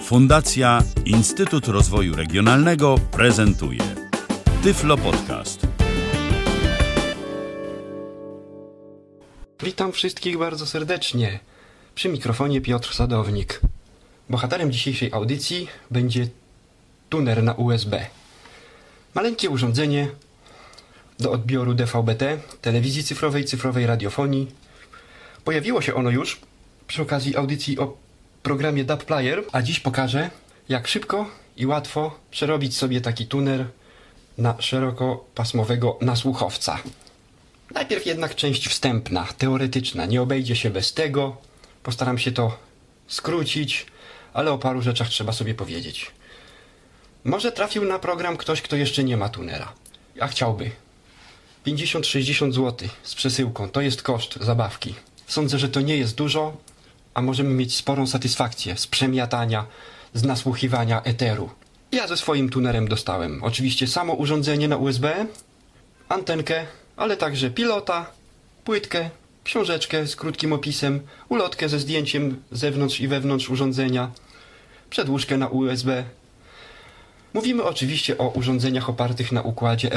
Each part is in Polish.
Fundacja Instytut Rozwoju Regionalnego prezentuje Tyflo Podcast. Witam wszystkich bardzo serdecznie. Przy mikrofonie Piotr Sadownik. Bohaterem dzisiejszej audycji będzie tuner na USB. Maleńkie urządzenie do odbioru DVB-T, telewizji cyfrowej, cyfrowej radiofonii. Pojawiło się ono już przy okazji audycji o programie DAB Player, a dziś pokażę, jak szybko i łatwo przerobić sobie taki tuner na szerokopasmowego nasłuchowca. Najpierw jednak część wstępna, teoretyczna. Nie obejdzie się bez tego. Postaram się to skrócić, ale o paru rzeczach trzeba sobie powiedzieć. Może trafił na program ktoś, kto jeszcze nie ma tunera, a chciałby. 50-60 zł z przesyłką, to jest koszt zabawki. Sądzę, że to nie jest dużo, a możemy mieć sporą satysfakcję z przemiatania, z nasłuchiwania eteru. Ja ze swoim tunerem dostałem oczywiście samo urządzenie na USB, antenkę, ale także pilota, płytkę, książeczkę z krótkim opisem, ulotkę ze zdjęciem zewnątrz i wewnątrz urządzenia, przedłużkę na USB. Mówimy oczywiście o urządzeniach opartych na układzie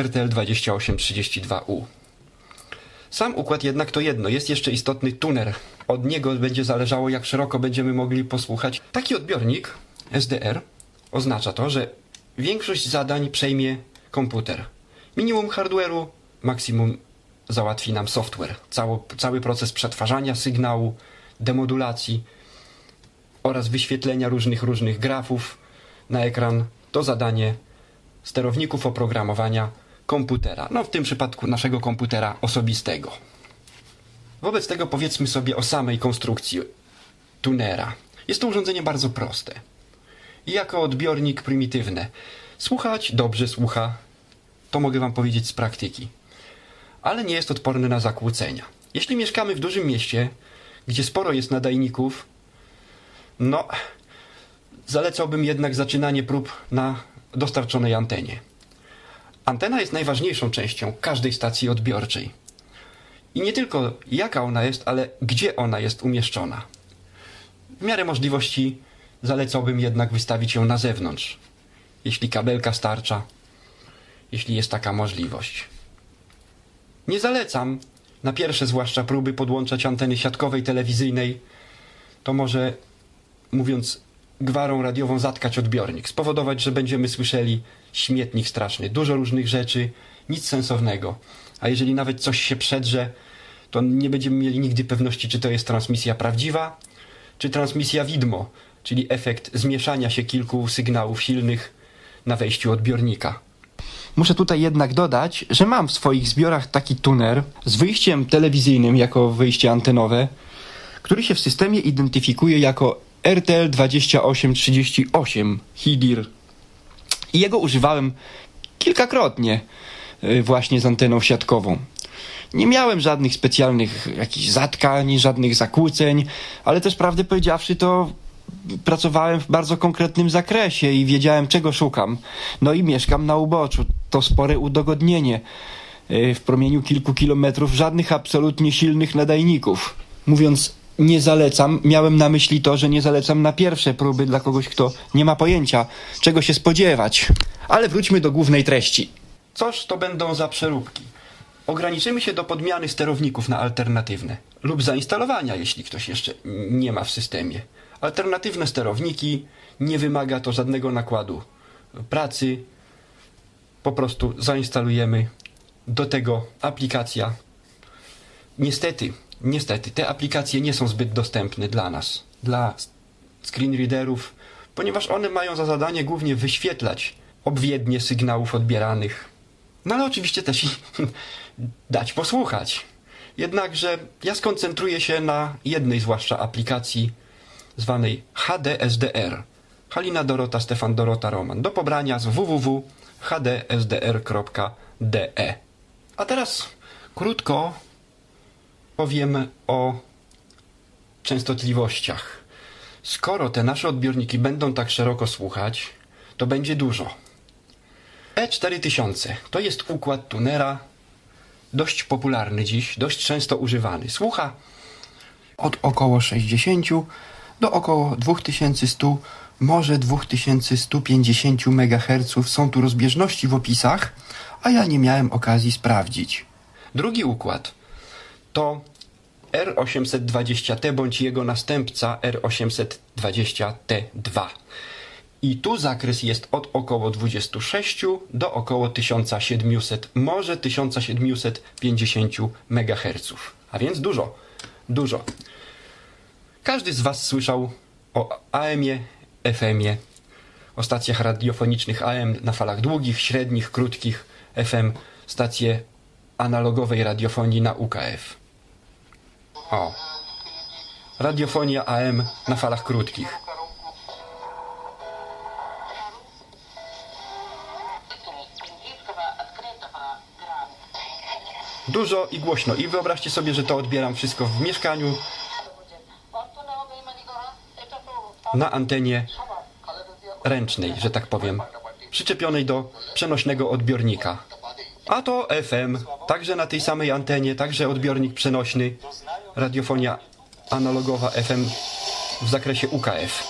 RTL2832U. Sam układ jednak to jedno, jest jeszcze istotny tuner. Od niego będzie zależało, jak szeroko będziemy mogli posłuchać. Taki odbiornik SDR oznacza to, że większość zadań przejmie komputer. Minimum hardware'u, maksimum załatwi nam software. Cały proces przetwarzania sygnału, demodulacji oraz wyświetlenia różnych grafów na ekran to zadanie sterowników oprogramowania komputera. No w tym przypadku naszego komputera osobistego. Wobec tego powiedzmy sobie o samej konstrukcji tunera. Jest to urządzenie bardzo proste. I jako odbiornik prymitywne. Słuchać dobrze słucha. To mogę wam powiedzieć z praktyki. Ale nie jest odporny na zakłócenia. Jeśli mieszkamy w dużym mieście, gdzie sporo jest nadajników, no zalecałbym jednak zaczynanie prób na dostarczonej antenie. Antena jest najważniejszą częścią każdej stacji odbiorczej. I nie tylko jaka ona jest, ale gdzie ona jest umieszczona. W miarę możliwości zalecałbym jednak wystawić ją na zewnątrz, jeśli kabelka starcza, jeśli jest taka możliwość. Nie zalecam na pierwsze zwłaszcza próby podłączać anteny siatkowej, telewizyjnej. To może, mówiąc gwarą radiową, zatkać odbiornik, spowodować, że będziemy słyszeli śmietnik straszny, dużo różnych rzeczy, nic sensownego. A jeżeli nawet coś się przedrze, to nie będziemy mieli nigdy pewności, czy to jest transmisja prawdziwa, czy transmisja widmo, czyli efekt zmieszania się kilku sygnałów silnych na wejściu odbiornika. Muszę tutaj jednak dodać, że mam w swoich zbiorach taki tuner z wyjściem telewizyjnym jako wyjście antenowe, który się w systemie identyfikuje jako RTL2838 HIDIR. I jego używałem kilkakrotnie właśnie z anteną siatkową. Nie miałem żadnych specjalnych jakichś zatkań, żadnych zakłóceń, ale też prawdę powiedziawszy to pracowałem w bardzo konkretnym zakresie i wiedziałem, czego szukam. No i mieszkam na uboczu. To spore udogodnienie. W promieniu kilku kilometrów żadnych absolutnie silnych nadajników. Mówiąc nie zalecam, miałem na myśli to, że nie zalecam na pierwsze próby dla kogoś, kto nie ma pojęcia, czego się spodziewać. Ale wróćmy do głównej treści. Cóż to będą za przeróbki? Ograniczymy się do podmiany sterowników na alternatywne lub zainstalowania, jeśli ktoś jeszcze nie ma w systemie. Alternatywne sterowniki, nie wymaga to żadnego nakładu pracy. Po prostu zainstalujemy do tego aplikacja. Niestety, te aplikacje nie są zbyt dostępne dla nas, dla screenreaderów, ponieważ one mają za zadanie głównie wyświetlać obwiednie sygnałów odbieranych. No ale oczywiście też i dać posłuchać. Jednakże ja skoncentruję się na jednej zwłaszcza aplikacji zwanej HDSDR. Halina Dorota, Stefan Dorota, Roman. Do pobrania z www.hdsdr.de. A teraz krótko powiem o częstotliwościach. Skoro te nasze odbiorniki będą tak szeroko słuchać, to będzie dużo. E4000 to jest układ tunera dość popularny dziś, dość często używany. Słucha od około 60 do około 2100, może 2150 MHz. Są tu rozbieżności w opisach, a ja nie miałem okazji sprawdzić. Drugi układ to R820T bądź jego następca R820T2. I tu zakres jest od około 26 do około 1700, może 1750 MHz. A więc dużo. Każdy z Was słyszał o AM-ie, FM-ie, o stacjach radiofonicznych AM na falach długich, średnich, krótkich, FM, stacje analogowej radiofonii na UKF. O, radiofonia AM na falach krótkich. Dużo i głośno. I wyobraźcie sobie, że to odbieram wszystko w mieszkaniu na antenie ręcznej, że tak powiem, przyczepionej do przenośnego odbiornika. A to FM, także na tej samej antenie, także odbiornik przenośny, radiofonia analogowa FM w zakresie UKF.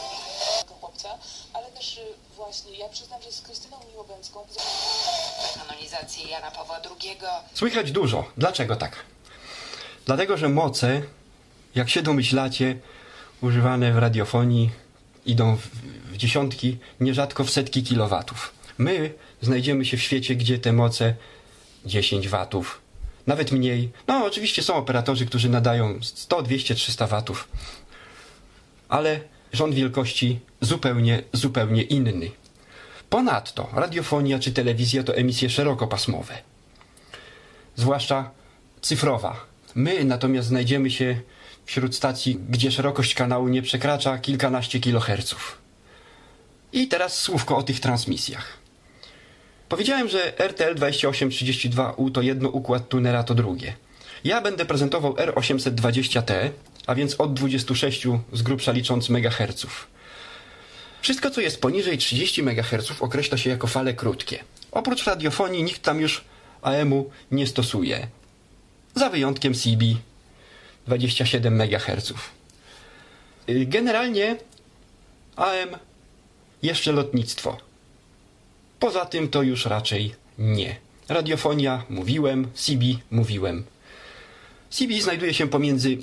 Ale też właśnie, ja przyznam, że z Krystyną Miłobęcką kanonizację Jana Pawła II. Słychać dużo. Dlaczego tak? Dlatego, że moce, jak się domyślacie, używane w radiofonii idą w dziesiątki, nierzadko w setki kilowatów. My znajdziemy się w świecie, gdzie te moce 10 watów, nawet mniej. No oczywiście są operatorzy, którzy nadają 100, 200, 300 watów. Ale rząd wielkości zupełnie inny. Ponadto radiofonia czy telewizja to emisje szerokopasmowe. Zwłaszcza cyfrowa. My natomiast znajdziemy się wśród stacji, gdzie szerokość kanału nie przekracza kilkanaście kiloherców. I teraz słówko o tych transmisjach. Powiedziałem, że RTL 2832U to jedno, układ tunera to drugie. Ja będę prezentował R820T, a więc od 26 z grubsza licząc megaherców. Wszystko, co jest poniżej 30 MHz określa się jako fale krótkie. Oprócz radiofonii nikt tam już AM-u nie stosuje. Za wyjątkiem CB 27 MHz. Generalnie AM jeszcze lotnictwo. Poza tym to już raczej nie. Radiofonia mówiłem, CB mówiłem. CB znajduje się pomiędzy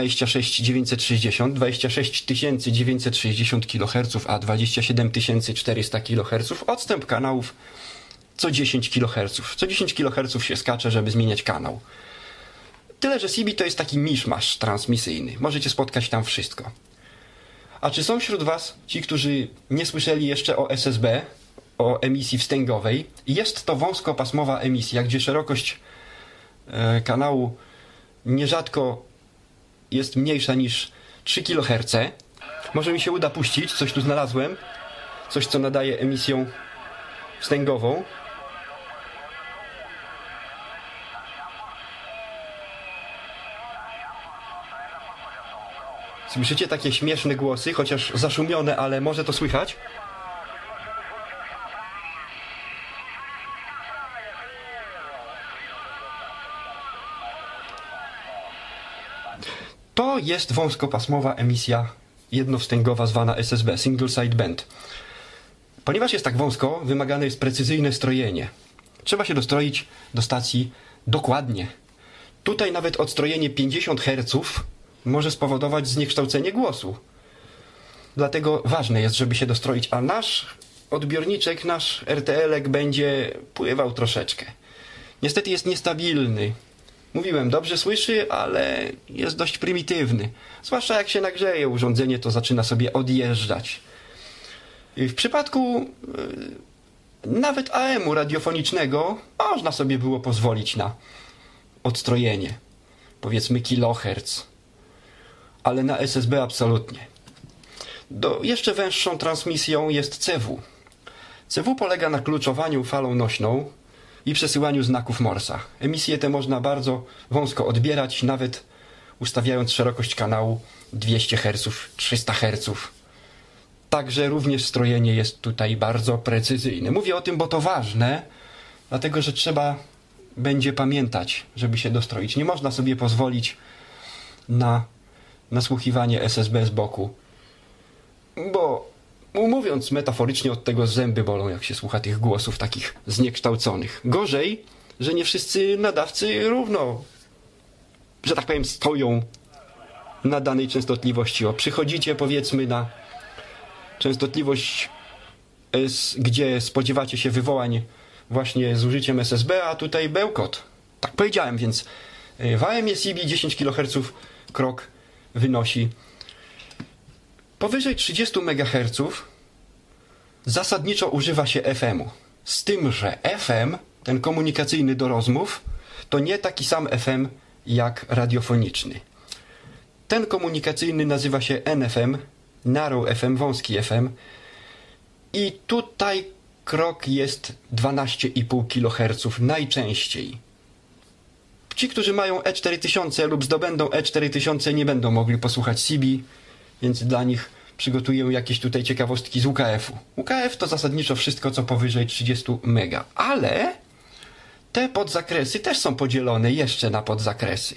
26960 kHz a 27400 kHz. Odstęp kanałów co 10 kHz. Co 10 kHz się skacze, żeby zmieniać kanał. Tyle, że CB to jest taki miszmasz transmisyjny. Możecie spotkać tam wszystko. A czy są wśród Was ci, którzy nie słyszeli jeszcze o SSB, o emisji wstęgowej? Jest to wąskopasmowa emisja, gdzie szerokość kanału nierzadko jest mniejsza niż 3 kHz. Może mi się uda puścić, coś tu znalazłem. Coś, co nadaje emisją wstęgową. Słyszycie takie śmieszne głosy, chociaż zaszumione, ale może to słychać? To jest wąskopasmowa emisja jednowstęgowa zwana SSB, Single Side Band. Ponieważ jest tak wąsko, wymagane jest precyzyjne strojenie. Trzeba się dostroić do stacji dokładnie. Tutaj nawet odstrojenie 50 Hz może spowodować zniekształcenie głosu. Dlatego ważne jest, żeby się dostroić, a nasz odbiorniczek, nasz RTL-ek będzie pływał troszeczkę. Niestety jest niestabilny. Mówiłem, dobrze słyszy, ale jest dość prymitywny. Zwłaszcza jak się nagrzeje urządzenie, to zaczyna sobie odjeżdżać. W przypadku nawet AM-u radiofonicznego można sobie było pozwolić na odstrojenie. Powiedzmy kilohertz. Ale na SSB absolutnie. Jeszcze węższą transmisją jest CW. CW polega na kluczowaniu falą nośną i przesyłaniu znaków Morsa. Emisje te można bardzo wąsko odbierać, nawet ustawiając szerokość kanału 200 Hz, 300 Hz. Także również strojenie jest tutaj bardzo precyzyjne. Mówię o tym, bo to ważne, dlatego że trzeba będzie pamiętać, żeby się dostroić. Nie można sobie pozwolić na nasłuchiwanie SSB z boku Bo mówiąc metaforycznie, od tego zęby bolą, jak się słucha tych głosów takich zniekształconych. Gorzej, że nie wszyscy nadawcy równo, że tak powiem, stoją na danej częstotliwości. Przychodzicie, powiedzmy, na częstotliwość, gdzie spodziewacie się wywołań właśnie z użyciem SSB, a tutaj bełkot. Tak powiedziałem, więc w AM CB 10 kHz krok wynosi. Powyżej 30 MHz zasadniczo używa się FM-u. Z tym, że FM, ten komunikacyjny do rozmów, to nie taki sam FM jak radiofoniczny. Ten komunikacyjny nazywa się NFM, Narrow FM, wąski FM. I tutaj krok jest 12,5 kHz najczęściej. Ci, którzy mają E4000 lub zdobędą E4000, nie będą mogli posłuchać CB, więc dla nich przygotuję jakieś tutaj ciekawostki z UKF-u. UKF to zasadniczo wszystko, co powyżej 30 MB. Ale te podzakresy też są podzielone jeszcze na podzakresy.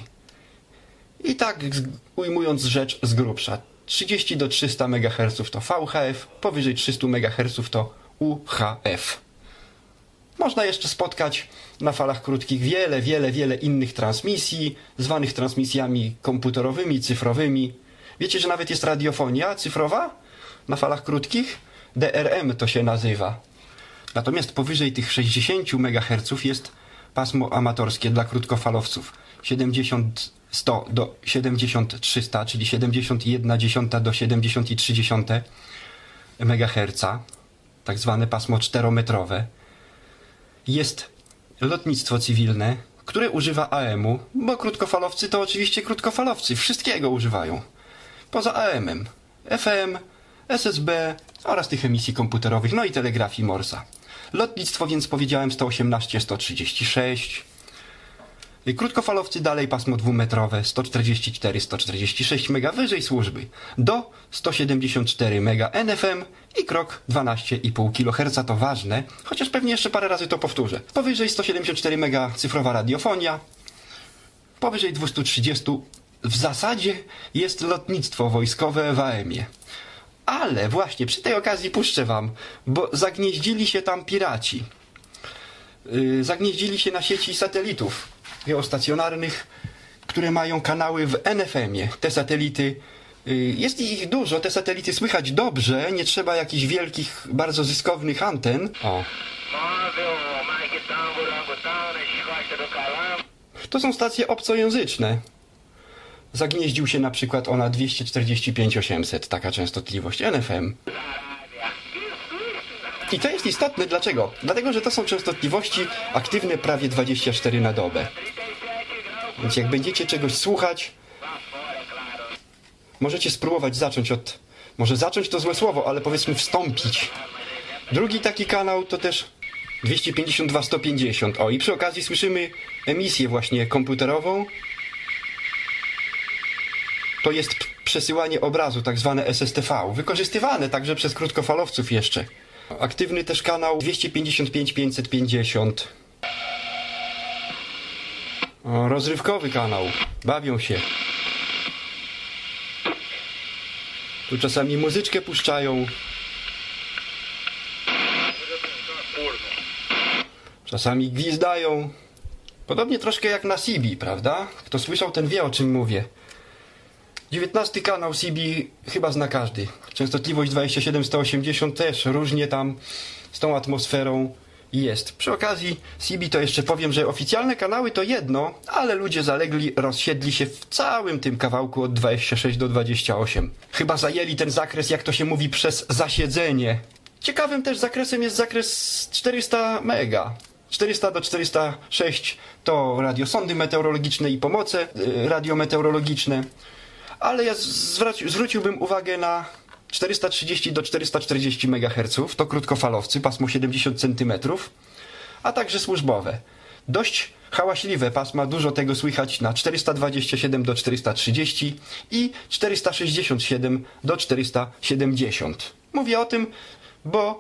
I tak ujmując rzecz z grubsza. 30 do 300 MHz to VHF, powyżej 300 MHz to UHF. Można jeszcze spotkać na falach krótkich wiele innych transmisji, zwanych transmisjami komputerowymi, cyfrowymi. Wiecie, że nawet jest radiofonia cyfrowa na falach krótkich? DRM to się nazywa. Natomiast powyżej tych 60 MHz jest pasmo amatorskie dla krótkofalowców. 70-100 do 70-300, czyli 71,1 do 70,3 MHz, tak zwane pasmo 4-metrowe. Jest lotnictwo cywilne, które używa AM-u, bo krótkofalowcy to oczywiście krótkofalowcy, wszystkiego używają. Poza AM-em, FM, SSB oraz tych emisji komputerowych, no i telegrafii Morsa. Lotnictwo więc powiedziałem 118, 136. Krótkofalowcy dalej pasmo 2-metrowe, 144, 146 MB wyżej służby, do 174 MB NFM i krok 12,5 kHz to ważne, chociaż pewnie jeszcze parę razy to powtórzę. Powyżej 174 MB cyfrowa radiofonia, powyżej 230 w zasadzie jest lotnictwo wojskowe w AM-ie. Ale właśnie przy tej okazji puszczę wam, bo zagnieździli się tam piraci. Zagnieździli się na sieci satelitów geostacjonarnych, które mają kanały w NFM-ie. Te satelity, jest ich dużo, te satelity słychać dobrze, nie trzeba jakichś wielkich, bardzo zyskownych anten. O. To są stacje obcojęzyczne. Zagnieździł się na przykład ona 245 800, taka częstotliwość NFM. I to jest istotne. Dlaczego? Dlatego, że to są częstotliwości aktywne prawie 24 na dobę. Więc jak będziecie czegoś słuchać, możecie spróbować zacząć od... Może zacząć to złe słowo, ale powiedzmy wstąpić. Drugi taki kanał to też 252-150. O, i przy okazji słyszymy emisję właśnie komputerową. To jest przesyłanie obrazu, tak zwane SSTV. Wykorzystywane także przez krótkofalowców jeszcze. Aktywny też kanał 255-550. O, rozrywkowy kanał. Bawią się. Tu czasami muzyczkę puszczają. Czasami gwizdają. Podobnie troszkę jak na CB, prawda? Kto słyszał, ten wie, o czym mówię. 19 kanał CB chyba zna każdy. Częstotliwość 27-180 też różnie tam z tą atmosferą jest. Przy okazji CB to jeszcze powiem, że oficjalne kanały to jedno, ale ludzie zalegli, rozsiedli się w całym tym kawałku od 26 do 28. Chyba zajęli ten zakres, jak to się mówi, przez zasiedzenie. Ciekawym też zakresem jest zakres 400 mega. 400 do 406 to radiosondy meteorologiczne i pomoce radiometeorologiczne. Ale ja zwróciłbym uwagę na 430 do 440 MHz, to krótkofalowcy, pasmo 70 cm, a także służbowe. Dość hałaśliwe pasma, dużo tego słychać na 427 do 430 i 467 do 470. Mówię o tym, bo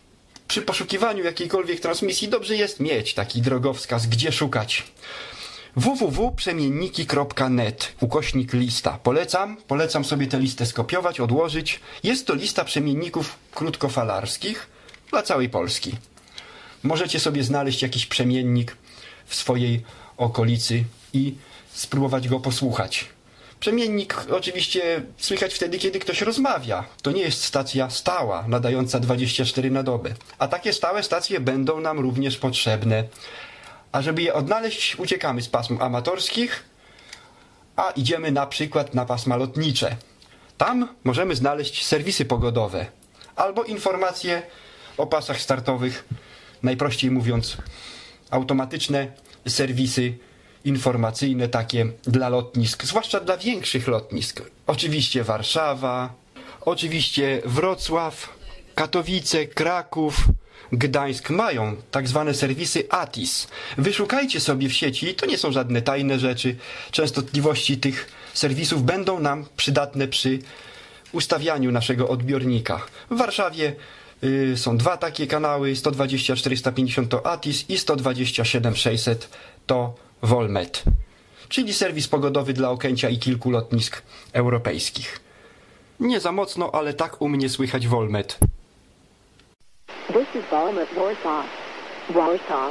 przy poszukiwaniu jakiejkolwiek transmisji dobrze jest mieć taki drogowskaz, gdzie szukać. www.przemienniki.net/lista. Polecam sobie tę listę skopiować, odłożyć. Jest to lista przemienników krótkofalarskich dla całej Polski. Możecie sobie znaleźć jakiś przemiennik w swojej okolicy i spróbować go posłuchać. Przemiennik oczywiście słychać wtedy, kiedy ktoś rozmawia. To nie jest stacja stała, nadająca 24 na dobę. A takie stałe stacje będą nam również potrzebne. A żeby je odnaleźć, uciekamy z pasm amatorskich, a idziemy na przykład na pasma lotnicze. Tam możemy znaleźć serwisy pogodowe albo informacje o pasach startowych, najprościej mówiąc automatyczne serwisy informacyjne takie dla lotnisk, zwłaszcza dla większych lotnisk. Oczywiście Warszawa, oczywiście Wrocław, Katowice, Kraków, Gdańsk mają tak zwane serwisy ATIS. Wyszukajcie sobie w sieci, to nie są żadne tajne rzeczy. Częstotliwości tych serwisów będą nam przydatne przy ustawianiu naszego odbiornika. W Warszawie są dwa takie kanały, 120/450 to ATIS i 127/600 to Volmet, czyli serwis pogodowy dla Okęcia i kilku lotnisk europejskich. Nie za mocno, ale tak u mnie słychać Volmet. This is Volmet Warsaw. Warsaw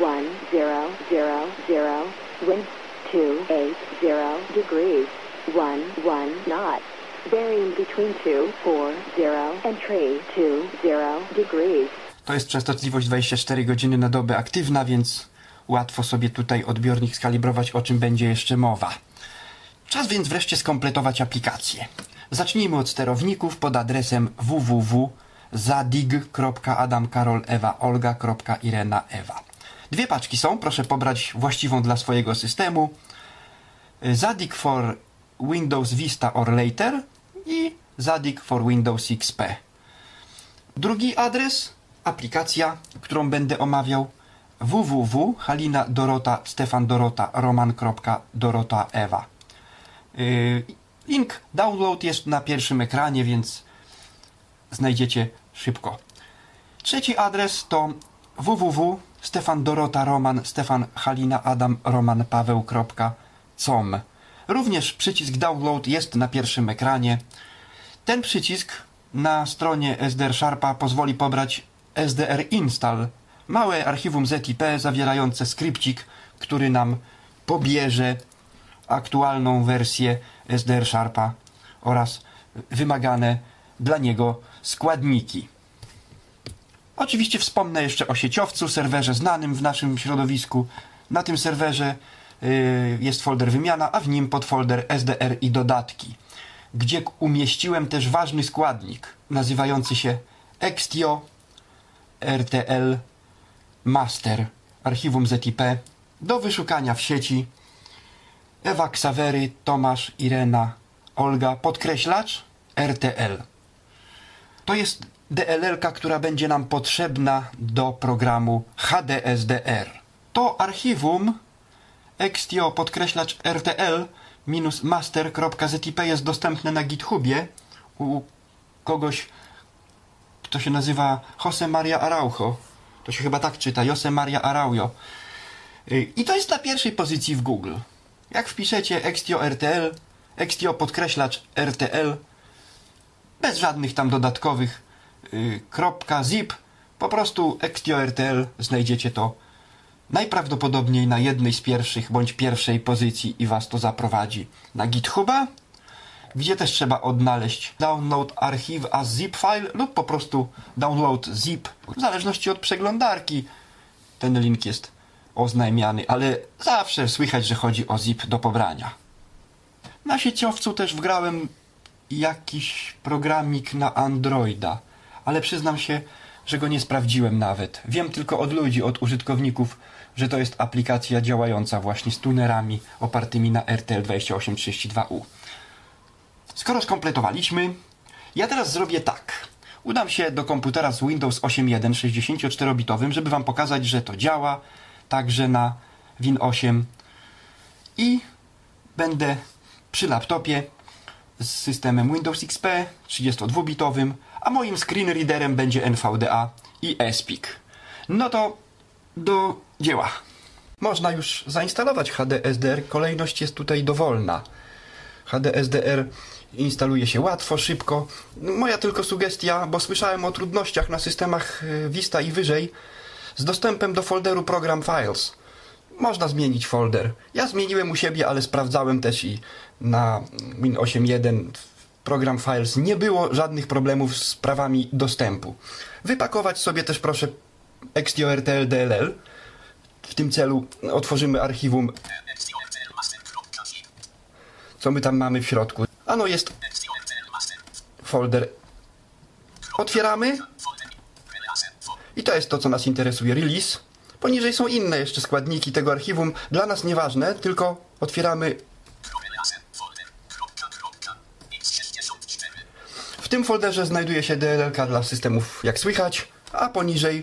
1000, wind 280 degrees, 11 knots, varying between 240 and 320 degrees. To jest częstotliwość 24 godziny na dobę aktywna, więc łatwo sobie tutaj odbiornik skalibrować, o czym będzie jeszcze mowa. Czas więc wreszcie skompletować aplikację. Zacznijmy od sterowników pod adresem www.zadig.adamkarol.ewa.olga.irena.ewa. Dwie paczki są, proszę pobrać właściwą dla swojego systemu. Zadig for Windows Vista or later i Zadig for Windows XP. Drugi adres, aplikacja, którą będę omawiał, www.halina.dorota.stefan.dorota.roman.dorota.ewa. Link download jest na pierwszym ekranie, więc znajdziecie szybko. Trzeci adres to www.stefan.dorota.roman.stefan.halina.adam.roman.paweł.com. Również przycisk download jest na pierwszym ekranie. Ten przycisk na stronie SDR Sharpa pozwoli pobrać SDR Install, małe archiwum ZIP zawierające skrypcik, który nam pobierze aktualną wersję SDR Sharpa oraz wymagane dla niego składniki. Oczywiście wspomnę jeszcze o sieciowcu, serwerze znanym w naszym środowisku. Na tym serwerze jest folder wymiana, a w nim podfolder SDR i dodatki, gdzie umieściłem też ważny składnik nazywający się Extio RTL Master, archiwum ZIP do wyszukania w sieci. Ewa, Ksawery, Tomasz, Irena, Olga, podkreślacz RTL. To jest DLL-ka, która będzie nam potrzebna do programu HDSDR. To archiwum Extio podkreślacz RTL -master.zip jest dostępne na GitHubie u kogoś, kto się nazywa Jose Maria Araujo. To się chyba tak czyta, Jose Maria Araujo. I to jest na pierwszej pozycji w Google. Jak wpiszecie Extio RTL, Extio podkreślacz RTL, bez żadnych tam dodatkowych .zip, po prostu Extio RTL, znajdziecie to najprawdopodobniej na jednej z pierwszych bądź pierwszej pozycji i was to zaprowadzi na GitHuba, gdzie też trzeba odnaleźć download archive as zip file lub po prostu download zip, w zależności od przeglądarki. Ten link jest oznajmiany, ale zawsze słychać, że chodzi o zip do pobrania. Na sieciowcu też wgrałem jakiś programik na Androida, ale przyznam się, że go nie sprawdziłem nawet. Wiem tylko od ludzi, od użytkowników, że to jest aplikacja działająca właśnie z tunerami opartymi na RTL2832U. Skoro skompletowaliśmy, ja teraz zrobię tak. Udam się do komputera z Windows 8.1 64-bitowym, żeby wam pokazać, że to działa także na Win 8 i będę przy laptopie z systemem Windows XP 32-bitowym, a moim screenreaderem będzie NVDA i ESPIC. No to do dzieła. Można już zainstalować HDSDR, kolejność jest tutaj dowolna. HDSDR instaluje się łatwo, szybko. Moja tylko sugestia, bo słyszałem o trudnościach na systemach Vista i wyżej z dostępem do folderu Program Files. Można zmienić folder. Ja zmieniłem u siebie, ale sprawdzałem też i na Win 8.1 Program Files nie było żadnych problemów z prawami dostępu. Wypakować sobie też proszę XTORTL-DLL. W tym celu otworzymy archiwum. Co my tam mamy w środku? Ano jest folder. Otwieramy. I to jest to, co nas interesuje. Release. Poniżej są inne jeszcze składniki tego archiwum. Dla nas nieważne, tylko otwieramy. W tym folderze znajduje się DLL-ka dla systemów, jak słychać, a poniżej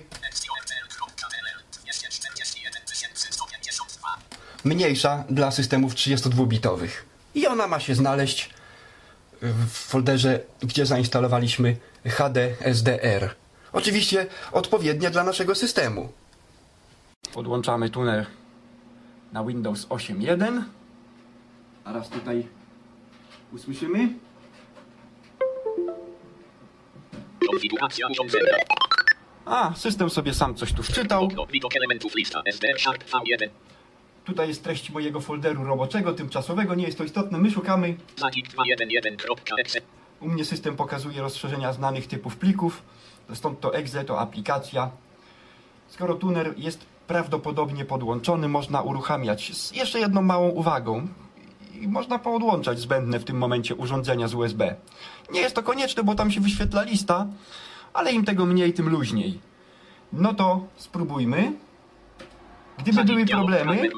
mniejsza dla systemów 32-bitowych. I ona ma się znaleźć w folderze, gdzie zainstalowaliśmy HDSDR. Oczywiście odpowiednie dla naszego systemu. Podłączamy tuner na Windows 8.1. Zaraz tutaj usłyszymy. Konfiguracja urządzenia. A, system sobie sam coś tu wczytał. Widok elementów lista SDR Sharp V1. Tutaj jest treść mojego folderu roboczego, tymczasowego, nie jest to istotne. My szukamy. Zadik211.exe. U mnie system pokazuje rozszerzenia znanych typów plików. Stąd to exe, to aplikacja. Skoro tuner jest prawdopodobnie podłączony, można uruchamiać. Z jeszcze jedną małą uwagą. I można podłączać zbędne w tym momencie urządzenia z USB. Nie jest to konieczne, bo tam się wyświetla lista, ale im tego mniej, tym luźniej. No to spróbujmy. Gdyby były problemy...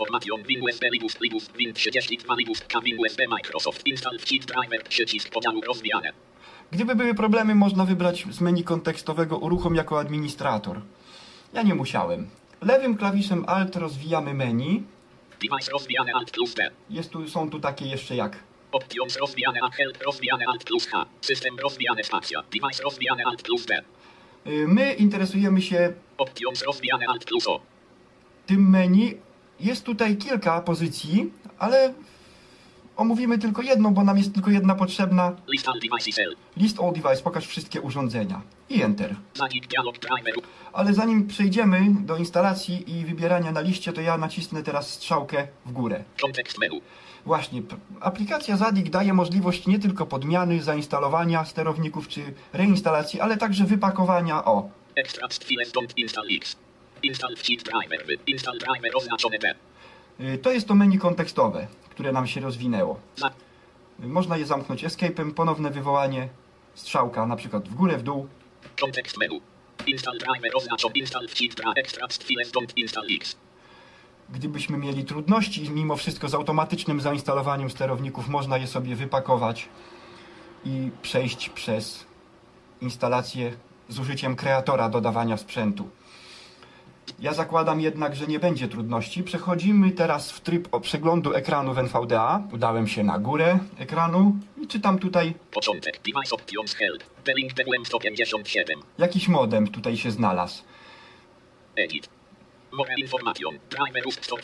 Gdyby były problemy, można wybrać z menu kontekstowego uruchom jako administrator. Ja nie musiałem. Lewym klawiszem Alt rozwijamy menu. Device rozwijane Alt plus D. Są tu takie jeszcze jak Options rozwijane A, Help rozwijane Alt plus H. System rozwijane spacja. Device rozwijane Alt plus D. My interesujemy się Options rozwijane Alt plus O. tym menu. Jest tutaj kilka pozycji, ale omówimy tylko jedną, bo nam jest tylko jedna potrzebna. List all devices L. List all device, pokaż wszystkie urządzenia. I Enter. Zadik dialog driver. Ale zanim przejdziemy do instalacji i wybierania na liście, to ja nacisnę teraz strzałkę w górę. Kontekst menu. Właśnie, aplikacja Zadik daje możliwość nie tylko podmiany, zainstalowania sterowników czy reinstalacji, ale także wypakowania Extract files don't install X. Install cheat driver. Install driver oznaczone D. To jest to menu kontekstowe, które nam się rozwinęło. Można je zamknąć escape'em, ponowne wywołanie, strzałka na przykład w górę, w dół. Kontekst menu. Install driver oznaczone install cheat driver. Extract files don't install X. Gdybyśmy mieli trudności mimo wszystko z automatycznym zainstalowaniem sterowników, można je sobie wypakować i przejść przez instalację z użyciem kreatora dodawania sprzętu. Ja zakładam jednak, że nie będzie trudności. Przechodzimy teraz w tryb przeglądu ekranu w NVDA. Udałem się na górę ekranu i czytam tutaj Początek. Device options help. Belling PWM 157. jakiś modem tutaj się znalazł. Edit. More information. Driverów stop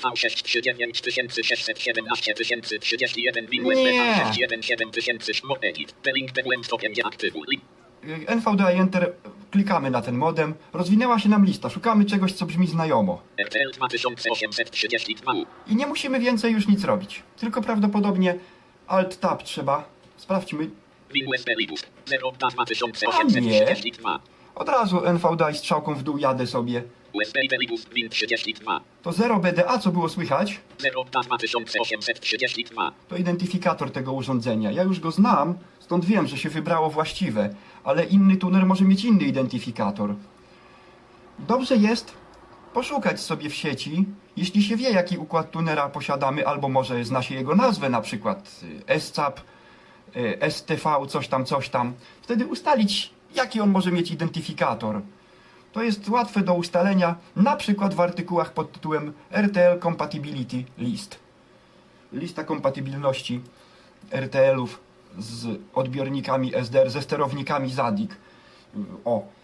V69617 Windows V617 More edit. Belling PWM 150 aktywuj. NVDA i Enter, klikamy na ten modem. Rozwinęła się nam lista. Szukamy czegoś, co brzmi znajomo. RTL 2832. I nie musimy więcej już nic robić. Tylko prawdopodobnie Alt-Tab trzeba. Sprawdźmy. Windows Belibus 02832. Od razu NVDA i strzałką w dół jadę sobie. USB Belibus Win 32. To 0BDA, co było słychać? 02832. To identyfikator tego urządzenia. Ja już go znam, stąd wiem, że się wybrało właściwe. Ale inny tuner może mieć inny identyfikator. Dobrze jest poszukać sobie w sieci, jeśli się wie, jaki układ tunera posiadamy, albo może zna się jego nazwę, na przykład SCAP, STV, coś tam. Wtedy ustalić, jaki on może mieć identyfikator. To jest łatwe do ustalenia, na przykład w artykułach pod tytułem RTL Compatibility List. Lista kompatybilności RTL-ów z odbiornikami SDR, ze sterownikami Zadik.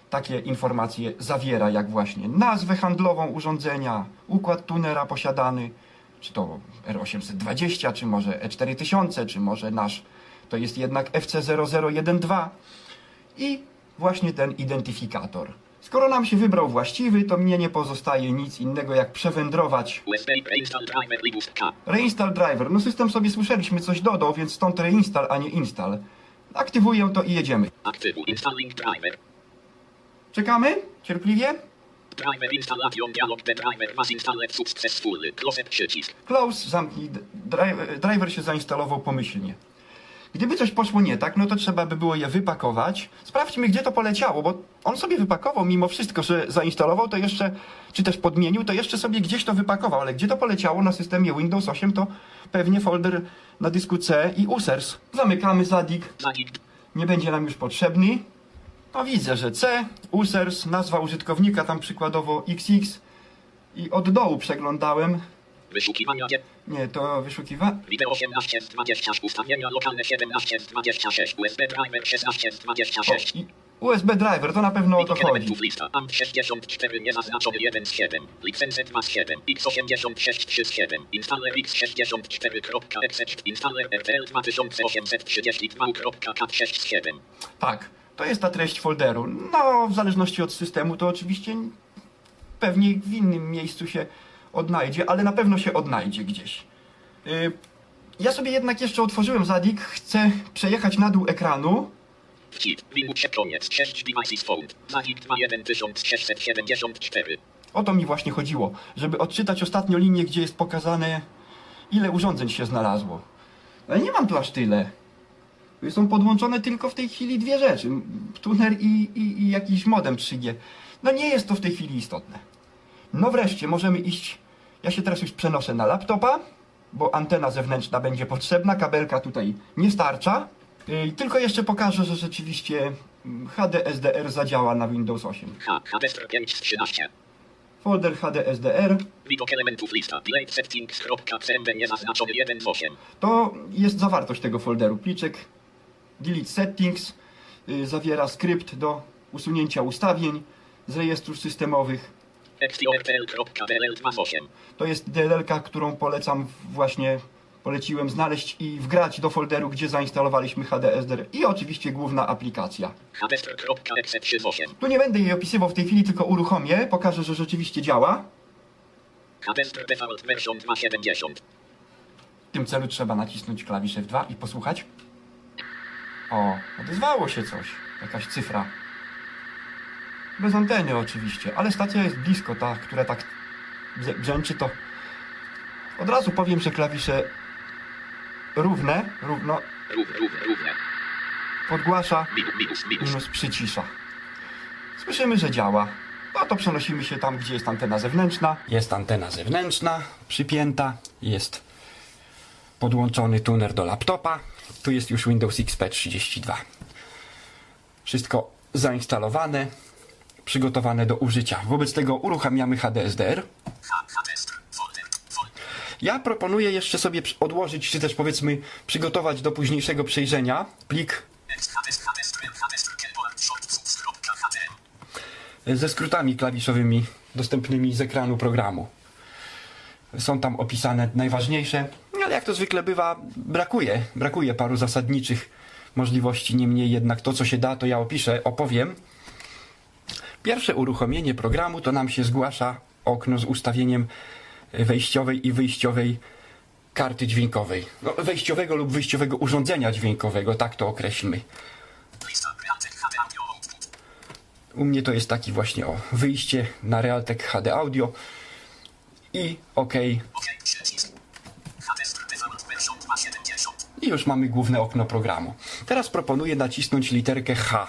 takie informacje zawiera, jak właśnie nazwę handlową urządzenia, układ tunera posiadany, czy to R820, czy może E4000, czy może nasz, to jest jednak FC0012 i właśnie ten identyfikator. Skoro nam się wybrał właściwy, to mnie nie pozostaje nic innego jak przewędrować USB reinstall driver libus K. reinstall driver. No system sobie słyszeliśmy coś dodał, więc stąd reinstall, a nie install. Aktywuję to i jedziemy. Aktywuj installing driver. Czekamy? Cierpliwie? Driver installation dialog. The driver was installed successfully. Close przycisk. Close, zamknij. Driver się zainstalował pomyślnie. Gdyby coś poszło nie tak, no to trzeba by było je wypakować. Sprawdźmy, gdzie to poleciało, bo on sobie wypakował mimo wszystko, że zainstalował to jeszcze, czy też podmienił, to jeszcze sobie gdzieś to wypakował, ale gdzie to poleciało na systemie Windows 8, to pewnie folder na dysku C i users. Zamykamy zadik. Nie będzie nam już potrzebny. No widzę, że C, users, nazwa użytkownika, tam przykładowo XX i od dołu przeglądałem. Wyszukiwania. Nie, to wyszukiwa. Wideo 18 z 20, ustawienia lokalne 17 z 26, USB driver 16 z 26. I USB driver, to na pewno o to chodzi. Lista AMP 64 niezaznaczony 1 z 7, licence 2 z 7, x86 3 z 7, installer x64.exe, installer RTL 2832.cat 6 z 7. Tak, to jest ta treść folderu. No, w zależności od systemu, to oczywiście pewnie w innym miejscu się odnajdzie, ale na pewno się odnajdzie gdzieś. Ja sobie jednak jeszcze otworzyłem zadik, chcę przejechać na dół ekranu. Hit, Linuxie koniec, 6 devices found, zadik 21674. O to mi właśnie chodziło, żeby odczytać ostatnią linię, gdzie jest pokazane, ile urządzeń się znalazło. Ale nie mam tu aż tyle. Są podłączone tylko w tej chwili dwie rzeczy. Tuner i jakiś modem 3G. No nie jest to w tej chwili istotne. No wreszcie możemy iść. Ja się teraz już przenoszę na laptopa, bo antena zewnętrzna będzie potrzebna, kabelka tutaj nie starcza. Tylko jeszcze pokażę, że rzeczywiście HDSDR zadziała na Windows 8. HDSDR 513. Folder HDSDR. Widok elementów lista. Delete settings.cmd niezaznaczony 1 z 8. To jest zawartość tego folderu. Pliczek delete settings zawiera skrypt do usunięcia ustawień z rejestrów systemowych. To jest DLL-ka, którą polecam właśnie, poleciłem znaleźć i wgrać do folderu, gdzie zainstalowaliśmy HDSDR i oczywiście główna aplikacja. Tu nie będę jej opisywał w tej chwili, tylko uruchomię, pokażę, że rzeczywiście działa. W tym celu trzeba nacisnąć klawisz F2 i posłuchać. O, odezwało się coś, jakaś cyfra. Bez anteny oczywiście, ale stacja jest blisko, ta, która tak brzęczy, to od razu powiem, że klawisze równe podgłasza, minus przycisza. Słyszymy, że działa. No to przenosimy się tam, gdzie jest antena zewnętrzna. Jest antena zewnętrzna, przypięta, jest podłączony tuner do laptopa. Tu jest już Windows XP 32. Wszystko zainstalowane, przygotowane do użycia. Wobec tego uruchamiamy HDSDR. Ja proponuję jeszcze sobie odłożyć, czy też powiedzmy przygotować do późniejszego przejrzenia plik ze skrótami klawiszowymi dostępnymi z ekranu programu. Są tam opisane najważniejsze, ale jak to zwykle bywa, brakuje paru zasadniczych możliwości. Niemniej jednak to, co się da, to ja opowiem. Pierwsze uruchomienie programu to nam się zgłasza okno z ustawieniem wejściowej i wyjściowej karty dźwiękowej. No, wejściowego lub wyjściowego urządzenia dźwiękowego, tak to określmy. U mnie to jest taki właśnie wyjście na Realtek HD Audio i OK. I już mamy główne okno programu. Teraz proponuję nacisnąć literkę H.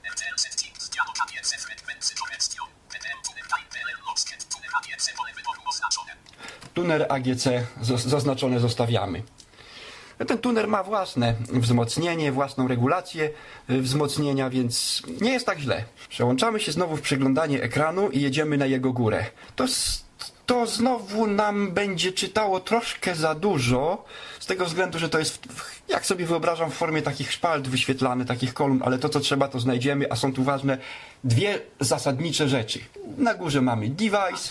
Tuner AGC zaznaczone zostawiamy. Ten tuner ma własne wzmocnienie, własną regulację wzmocnienia, więc nie jest tak źle. Przełączamy się znowu w przeglądanie ekranu i jedziemy na jego górę. To to znowu nam będzie czytało troszkę za dużo, z tego względu, że to jest, jak sobie wyobrażam, w formie takich szpalt wyświetlane, takich kolumn, ale to, co trzeba, to znajdziemy, a są tu ważne dwie zasadnicze rzeczy. Na górze mamy device.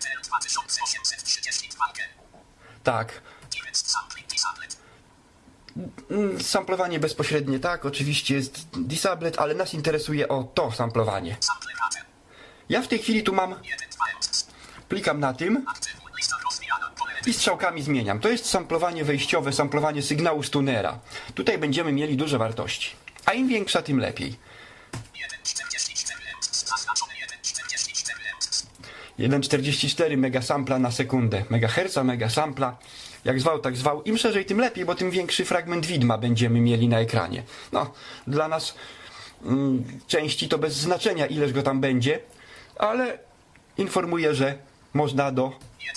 Tak. Samplowanie bezpośrednie, tak, oczywiście jest disabled, ale nas interesuje to samplowanie. Ja w tej chwili tu mam, klikam na tym i strzałkami zmieniam. To jest samplowanie wejściowe, samplowanie sygnału z tunera. Tutaj będziemy mieli duże wartości, a im większa, tym lepiej. 1,44 megasampla na sekundę, megaherca, megasampla. Jak zwał, tak zwał. Im szerzej, tym lepiej, bo tym większy fragment widma będziemy mieli na ekranie. No, dla nas części to bez znaczenia, ileż go tam będzie, ale informuję, że można do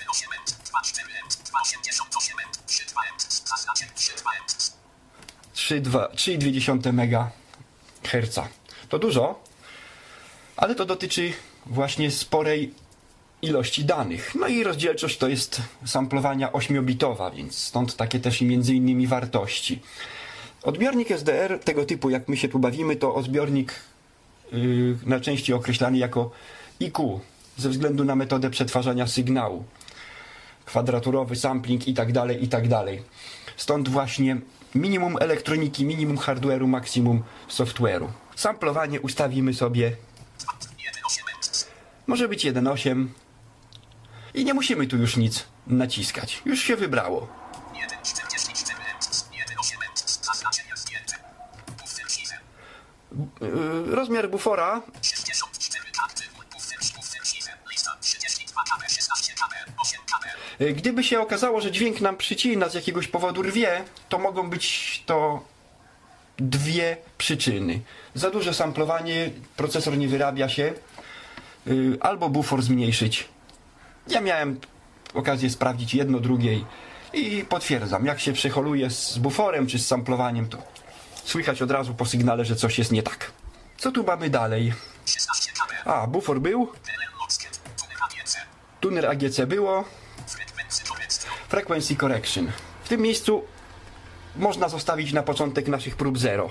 3,2 MHz. To dużo, ale to dotyczy właśnie sporej ilości danych. No i rozdzielczość to jest samplowania 8-bitowa, więc stąd takie też i między innymi wartości. Odbiornik SDR tego typu, jak my się tu bawimy, to odbiornik najczęściej określany jako IQ, ze względu na metodę przetwarzania sygnału. Kwadraturowy sampling i tak dalej. Stąd właśnie minimum elektroniki, minimum hardware'u, maksimum software'u. Samplowanie ustawimy sobie. Może być 1.8. I nie musimy tu już nic naciskać. Już się wybrało. Rozmiar bufora gdyby się okazało, że dźwięk nam przycina, z jakiegoś powodu rwie, to mogą być to dwie przyczyny. Za duże samplowanie, procesor nie wyrabia się, albo bufor zmniejszyć. Ja miałem okazję sprawdzić jedno, drugie i potwierdzam, jak się przeholuje z buforem czy z samplowaniem, to słychać od razu po sygnale, że coś jest nie tak. Co tu mamy dalej? A, bufor był. Tuner AGC było. Frequency Correction. W tym miejscu można zostawić na początek naszych prób 0.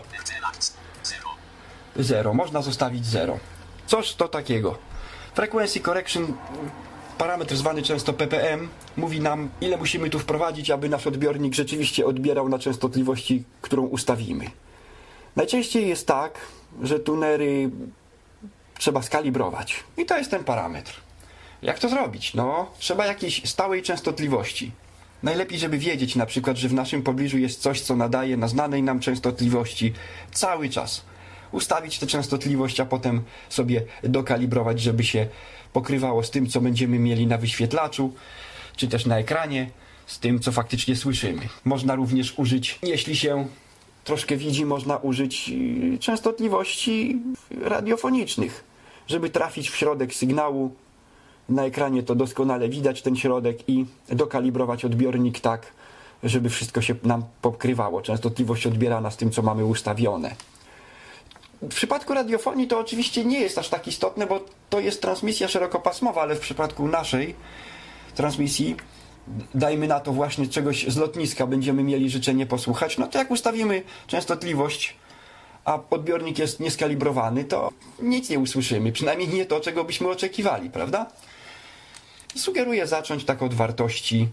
0. Można zostawić 0. Coż to takiego? Frequency Correction, parametr zwany często ppm, mówi nam, ile musimy tu wprowadzić, aby nasz odbiornik rzeczywiście odbierał na częstotliwości, którą ustawimy. Najczęściej jest tak, że tunery trzeba skalibrować. I to jest ten parametr. Jak to zrobić? No, trzeba jakiejś stałej częstotliwości. Najlepiej, żeby wiedzieć na przykład, że w naszym pobliżu jest coś, co nadaje na znanej nam częstotliwości cały czas. Ustawić tę częstotliwość, a potem sobie dokalibrować, żeby się pokrywało z tym, co będziemy mieli na wyświetlaczu, czy też na ekranie, z tym, co faktycznie słyszymy. Można również użyć, jeśli się troszkę widzi, można użyć częstotliwości radiofonicznych, żeby trafić w środek sygnału. Na ekranie to doskonale widać, ten środek, i dokalibrować odbiornik tak, żeby wszystko się nam pokrywało. Częstotliwość odbierana z tym, co mamy ustawione. W przypadku radiofonii to oczywiście nie jest aż tak istotne, bo to jest transmisja szerokopasmowa, ale w przypadku naszej transmisji, dajmy na to właśnie czegoś z lotniska, będziemy mieli życzenie posłuchać, no to jak ustawimy częstotliwość, a odbiornik jest nieskalibrowany, to nic nie usłyszymy, przynajmniej nie to, czego byśmy oczekiwali, prawda? Sugeruję zacząć tak od wartości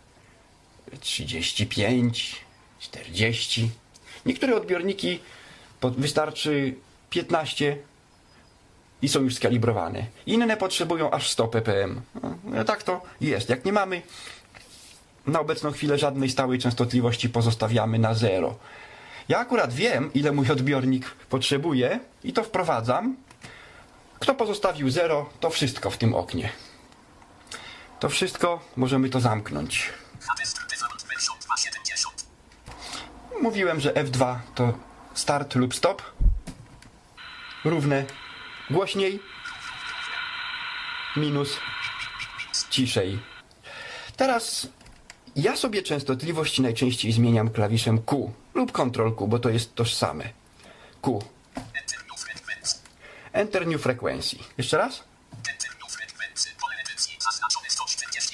35, 40. Niektóre odbiorniki wystarczy 15 i są już skalibrowane. Inne potrzebują aż 100 ppm. No, tak to jest. Jak nie mamy na obecną chwilę żadnej stałej częstotliwości, pozostawiamy na 0. Ja akurat wiem, ile mój odbiornik potrzebuje i to wprowadzam. Kto pozostawił 0, to wszystko w tym oknie. To wszystko, możemy to zamknąć. Mówiłem, że F2 to start lub stop. Równe głośniej, minus ciszej. Teraz ja sobie częstotliwość najczęściej zmieniam klawiszem Q lub Ctrl-Q, bo to jest tożsame. Q. Enter New Frequency. Jeszcze raz?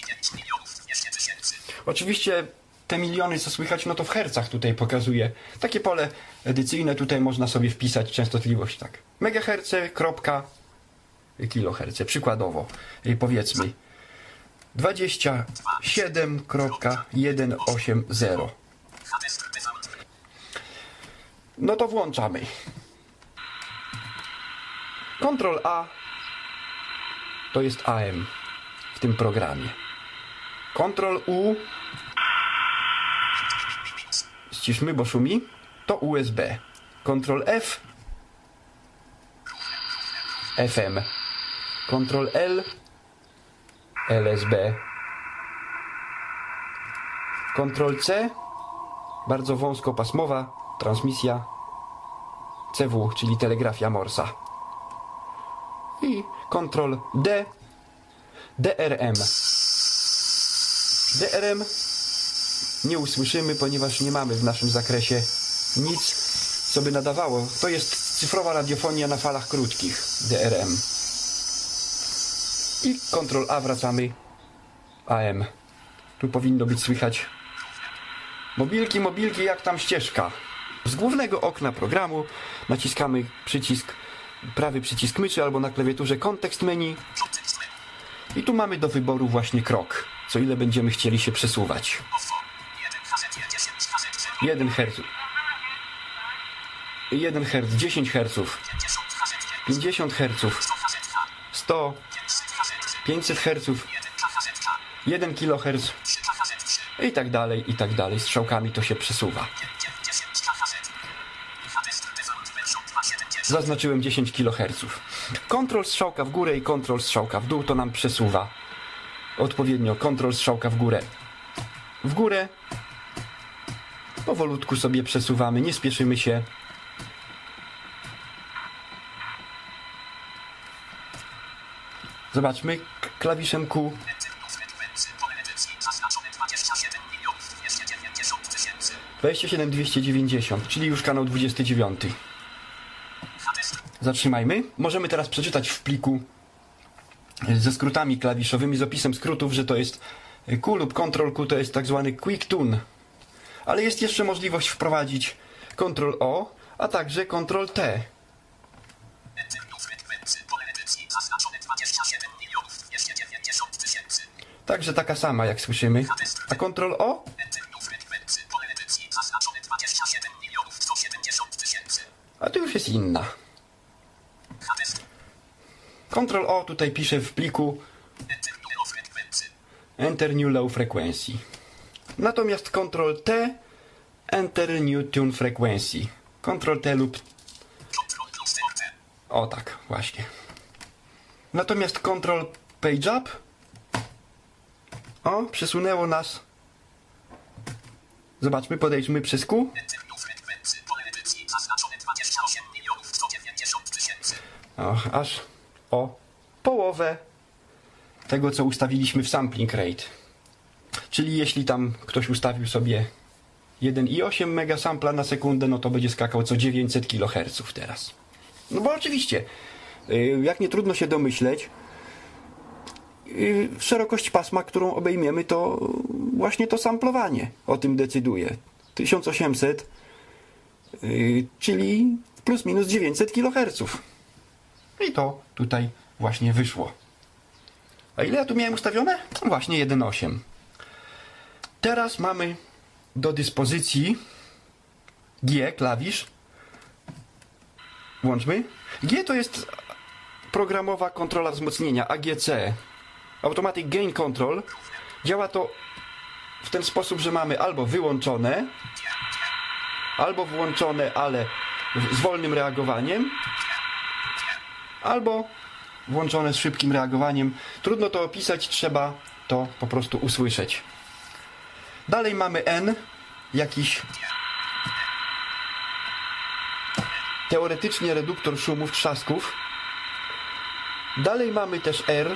Oczywiście te miliony, co słychać, no to w hercach tutaj pokazuje. Takie pole edycyjne tutaj można sobie wpisać częstotliwość, tak. Megaherce, kropka, kiloherce, przykładowo, powiedzmy 27,180. No to włączamy. Ctrl A to jest AM w tym programie. Ctrl U, ściszmy, bo szumi, to USB. Ctrl F, FM. Ctrl L, LSB. Ctrl C, bardzo wąskopasmowa transmisja CW, czyli telegrafia Morsa. I Ctrl D, DRM. DRM nie usłyszymy, ponieważ nie mamy w naszym zakresie nic, co by nadawało. To jest cyfrowa radiofonia na falach krótkich, DRM. I Ctrl A, wracamy AM. Tu powinno być słychać mobilki, jak tam ścieżka. Z głównego okna programu naciskamy przycisk, prawy przycisk myszy albo na klawiaturze kontekst menu. I tu mamy do wyboru właśnie krok, co ile będziemy chcieli się przesuwać. 1 Hz, 1 Hz, 10 Hz, 50 Hz, 100, 500 Hz, 1 kHz i tak dalej, i tak dalej. Strzałkami to się przesuwa. Zaznaczyłem 10 kHz. Ctrl strzałka w górę i Ctrl strzałka w dół to nam przesuwa. Odpowiednio Ctrl strzałka w górę. W górę. Powolutku sobie przesuwamy, nie spieszymy się. Zobaczmy klawiszem Q. 27290, czyli już kanał 29. Zatrzymajmy. Możemy teraz przeczytać w pliku ze skrótami klawiszowymi, z opisem skrótów, że to jest Q lub Ctrl Q to jest tak zwany Quick Tune. Ale jest jeszcze możliwość wprowadzić Ctrl O, a także Ctrl T. Także taka sama, jak słyszymy. A Ctrl O? A tu już jest inna. Ctrl O tutaj pisze w pliku Enter New Low Frequency. Natomiast Ctrl T Enter New Tune Frequency. Ctrl T lub... O tak, właśnie. Natomiast Ctrl Page Up, o, przesunęło nas. Zobaczmy, podejdźmy przez Q. O, aż o połowę tego, co ustawiliśmy w sampling rate. Czyli jeśli tam ktoś ustawił sobie 1,8 megasampla na sekundę, no to będzie skakał co 900 kHz teraz. No bo oczywiście, jak nie trudno się domyśleć, szerokość pasma, którą obejmiemy, to właśnie to samplowanie o tym decyduje. 1800, czyli plus minus 900 kHz. I to tutaj właśnie wyszło. A ile ja tu miałem ustawione? Właśnie 1,8. Teraz mamy do dyspozycji G, klawisz. Włączmy. G to jest programowa kontrola wzmocnienia, AGC. Automatic Gain Control. Działa to w ten sposób, że mamy albo wyłączone, albo włączone, ale z wolnym reagowaniem, albo włączone z szybkim reagowaniem. Trudno to opisać, trzeba to po prostu usłyszeć. Dalej mamy N, jakiś teoretycznie reduktor szumów, trzasków. Dalej mamy też R,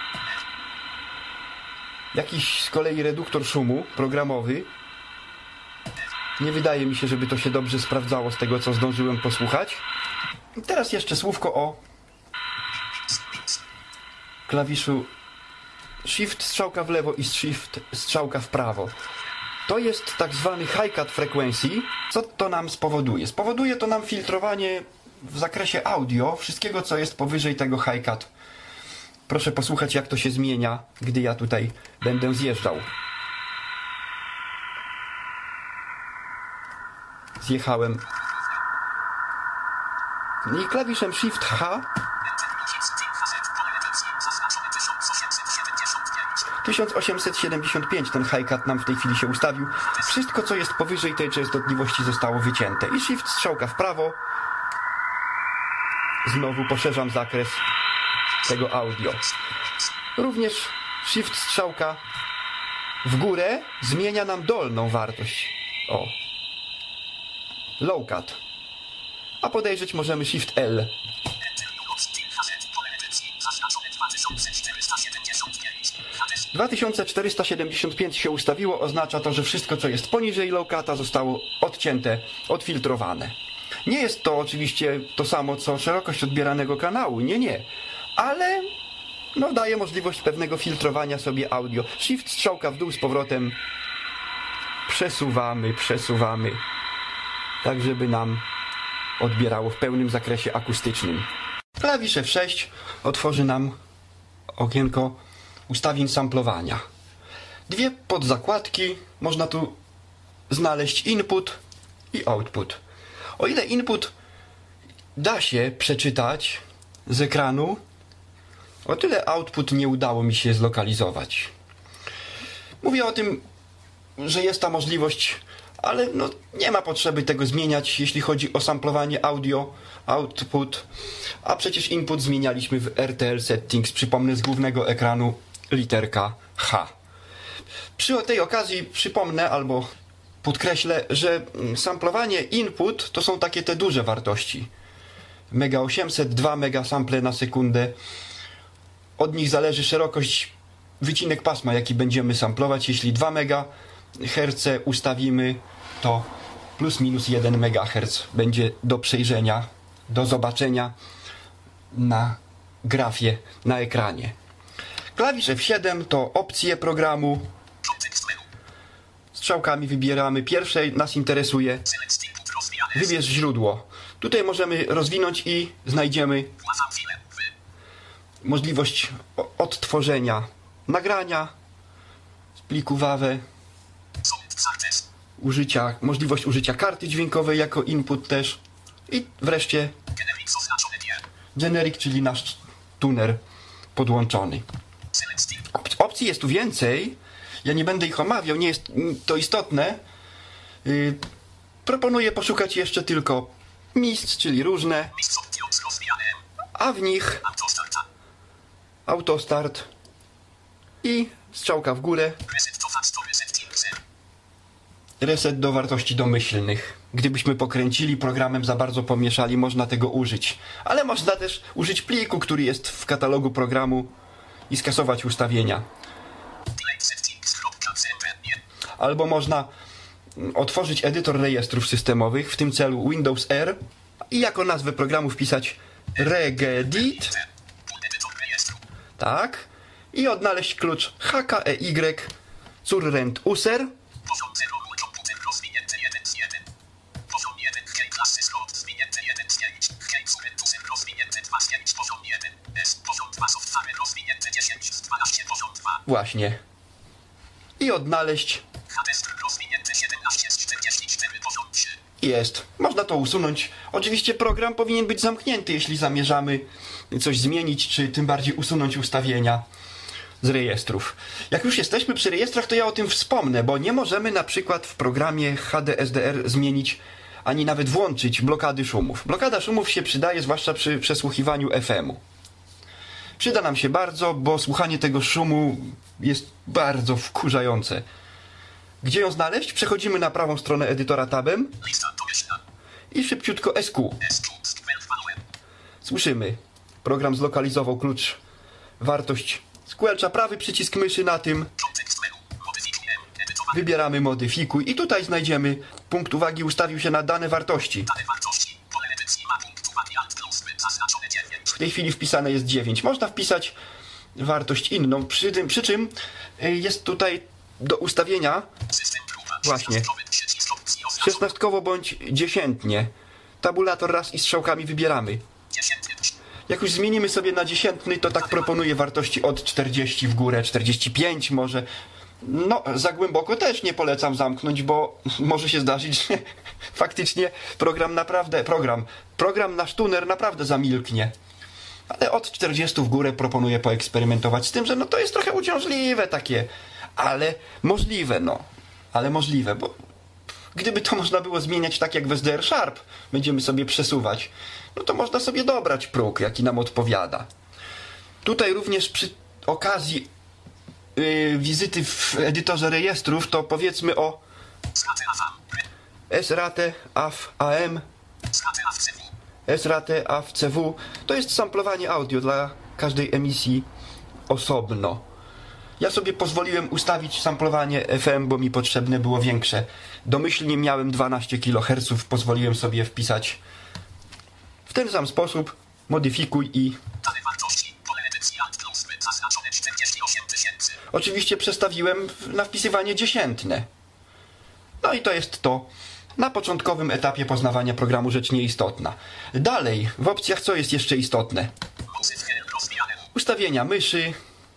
jakiś z kolei reduktor szumu programowy. Nie wydaje mi się, żeby to się dobrze sprawdzało z tego, co zdążyłem posłuchać. I teraz jeszcze słówko o klawiszu Shift strzałka w lewo i Shift strzałka w prawo. To jest tak zwany high cut frequency. Co to nam spowoduje? Spowoduje to nam filtrowanie w zakresie audio wszystkiego, co jest powyżej tego high cut. Proszę posłuchać, jak to się zmienia, gdy ja tutaj będę zjeżdżał. Zjechałem. I klawiszem Shift H 1875 ten high cut nam w tej chwili się ustawił. Wszystko, co jest powyżej tej częstotliwości, zostało wycięte. I Shift strzałka w prawo. Znowu poszerzam zakres tego audio. Również Shift strzałka w górę zmienia nam dolną wartość. O. Low cut. A podejrzeć możemy Shift L. 2475 się ustawiło, oznacza to, że wszystko, co jest poniżej low cuta, zostało odcięte, odfiltrowane. Nie jest to oczywiście to samo, co szerokość odbieranego kanału, nie. Ale no, daje możliwość pewnego filtrowania sobie audio. Shift strzałka w dół z powrotem. Przesuwamy. Tak, żeby nam odbierało w pełnym zakresie akustycznym. Klawisz F6 otworzy nam okienko ustawień samplowania. Dwie podzakładki. Można tu znaleźć input i output. O ile input da się przeczytać z ekranu, o tyle output nie udało mi się zlokalizować. Mówię o tym, że jest ta możliwość, ale no, nie ma potrzeby tego zmieniać, jeśli chodzi o samplowanie audio, output, a przecież input zmienialiśmy w RTL Settings, przypomnę, z głównego ekranu literka H. Przy tej okazji przypomnę albo podkreślę, że samplowanie input to są takie te duże wartości. Mega 800, 2 mega sample na sekundę. Od nich zależy szerokość, wycinek pasma, jaki będziemy samplować. Jeśli 2 MHz ustawimy, to plus minus 1 MHz będzie do przejrzenia, do zobaczenia na grafie, na ekranie. Klawisz F7 to opcje programu. Strzałkami wybieramy. Pierwsze nas interesuje. Wybierz źródło. Tutaj możemy rozwinąć i znajdziemy możliwość odtworzenia nagrania z pliku WAV, możliwość użycia karty dźwiękowej jako input też i wreszcie generic, czyli nasz tuner podłączony. Opcji jest tu więcej. Ja nie będę ich omawiał, nie jest to istotne. Proponuję poszukać jeszcze tylko miejsc, czyli różne, a w nich autostart i strzałka w górę, reset do wartości domyślnych. Gdybyśmy pokręcili programem, za bardzo pomieszali, można tego użyć. Ale można też użyć pliku, który jest w katalogu programu i skasować ustawienia. Albo można otworzyć edytor rejestrów systemowych, w tym celu Windows R, i jako nazwę programu wpisać regedit. Tak. I odnaleźć klucz HKEY current user. Właśnie. I odnaleźć. Jest. Można to usunąć. Oczywiście program powinien być zamknięty, jeśli zamierzamy coś zmienić, czy tym bardziej usunąć ustawienia z rejestrów. Jak już jesteśmy przy rejestrach, to ja o tym wspomnę, bo nie możemy na przykład w programie HDSDR zmienić ani nawet włączyć blokady szumów. Blokada szumów się przydaje zwłaszcza przy przesłuchiwaniu FM-u. Przyda nam się bardzo, bo słuchanie tego szumu jest bardzo wkurzające. Gdzie ją znaleźć? Przechodzimy na prawą stronę edytora tabem i szybciutko SQ. Słyszymy. Program zlokalizował klucz, wartość squelcha, prawy przycisk myszy na tym. Wybieramy modyfikuj i tutaj znajdziemy punkt uwagi, ustawił się na dane wartości. W tej chwili wpisane jest 9. Można wpisać wartość inną. Przy czym jest tutaj do ustawienia właśnie 16 bądź dziesiętnie. Tabulator raz i strzałkami wybieramy. Jak już zmienimy sobie na dziesiętny, to tak proponuję wartości od 40 w górę, 45 może. No, za głęboko też nie polecam zamknąć, bo może się zdarzyć, że faktycznie program nasz tuner naprawdę zamilknie. Ale od 40 w górę proponuję poeksperymentować z tym, że no to jest trochę uciążliwe takie, ale możliwe, bo gdyby to można było zmieniać tak jak w SDR Sharp, będziemy sobie przesuwać, no to można sobie dobrać próg, jaki nam odpowiada. Tutaj również przy okazji wizyty w edytorze rejestrów, to powiedzmy o srate, AF, AM, srate, AF, CW. To jest samplowanie audio dla każdej emisji osobno. Ja sobie pozwoliłem ustawić samplowanie FM, bo mi potrzebne było większe. Domyślnie miałem 12 kHz, pozwoliłem sobie wpisać w ten sam sposób. Modyfikuj i... Oczywiście przestawiłem na wpisywanie dziesiętne. No i to jest to. Na początkowym etapie poznawania programu rzecz nieistotna. Dalej, w opcjach co jest jeszcze istotne? Ustawienia myszy.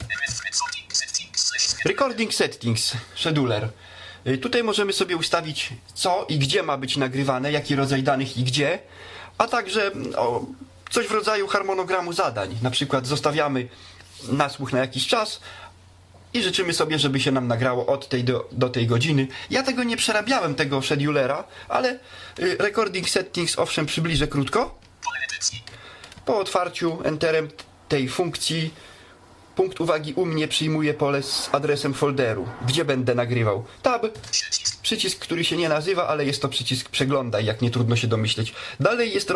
Recording Settings, Scheduler. Tutaj możemy sobie ustawić co i gdzie ma być nagrywane, jaki rodzaj danych i gdzie, a także coś w rodzaju harmonogramu zadań. Na przykład zostawiamy nasłuch na jakiś czas i życzymy sobie, żeby się nam nagrało od tej do tej godziny. Ja tego nie przerabiałem, tego schedulera, ale Recording Settings owszem przybliżę krótko. Po otwarciu enterem tej funkcji punkt uwagi u mnie przyjmuje pole z adresem folderu, gdzie będę nagrywał. Tab, przycisk, który się nie nazywa, ale jest to przycisk przeglądaj, jak nie trudno się domyśleć. Dalej jest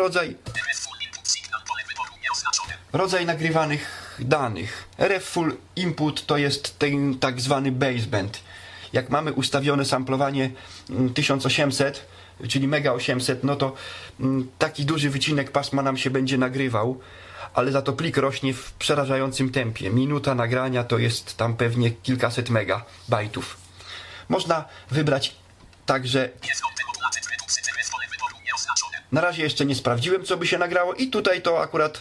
rodzaj nagrywanych danych. RF Full Input to jest ten tak zwany baseband. Jak mamy ustawione samplowanie 1800, czyli mega 800, no to taki duży wycinek pasma nam się będzie nagrywał, ale za to plik rośnie w przerażającym tempie. Minuta nagrania to jest tam pewnie kilkaset megabajtów. Można wybrać także... Na razie jeszcze nie sprawdziłem, co by się nagrało i tutaj to akurat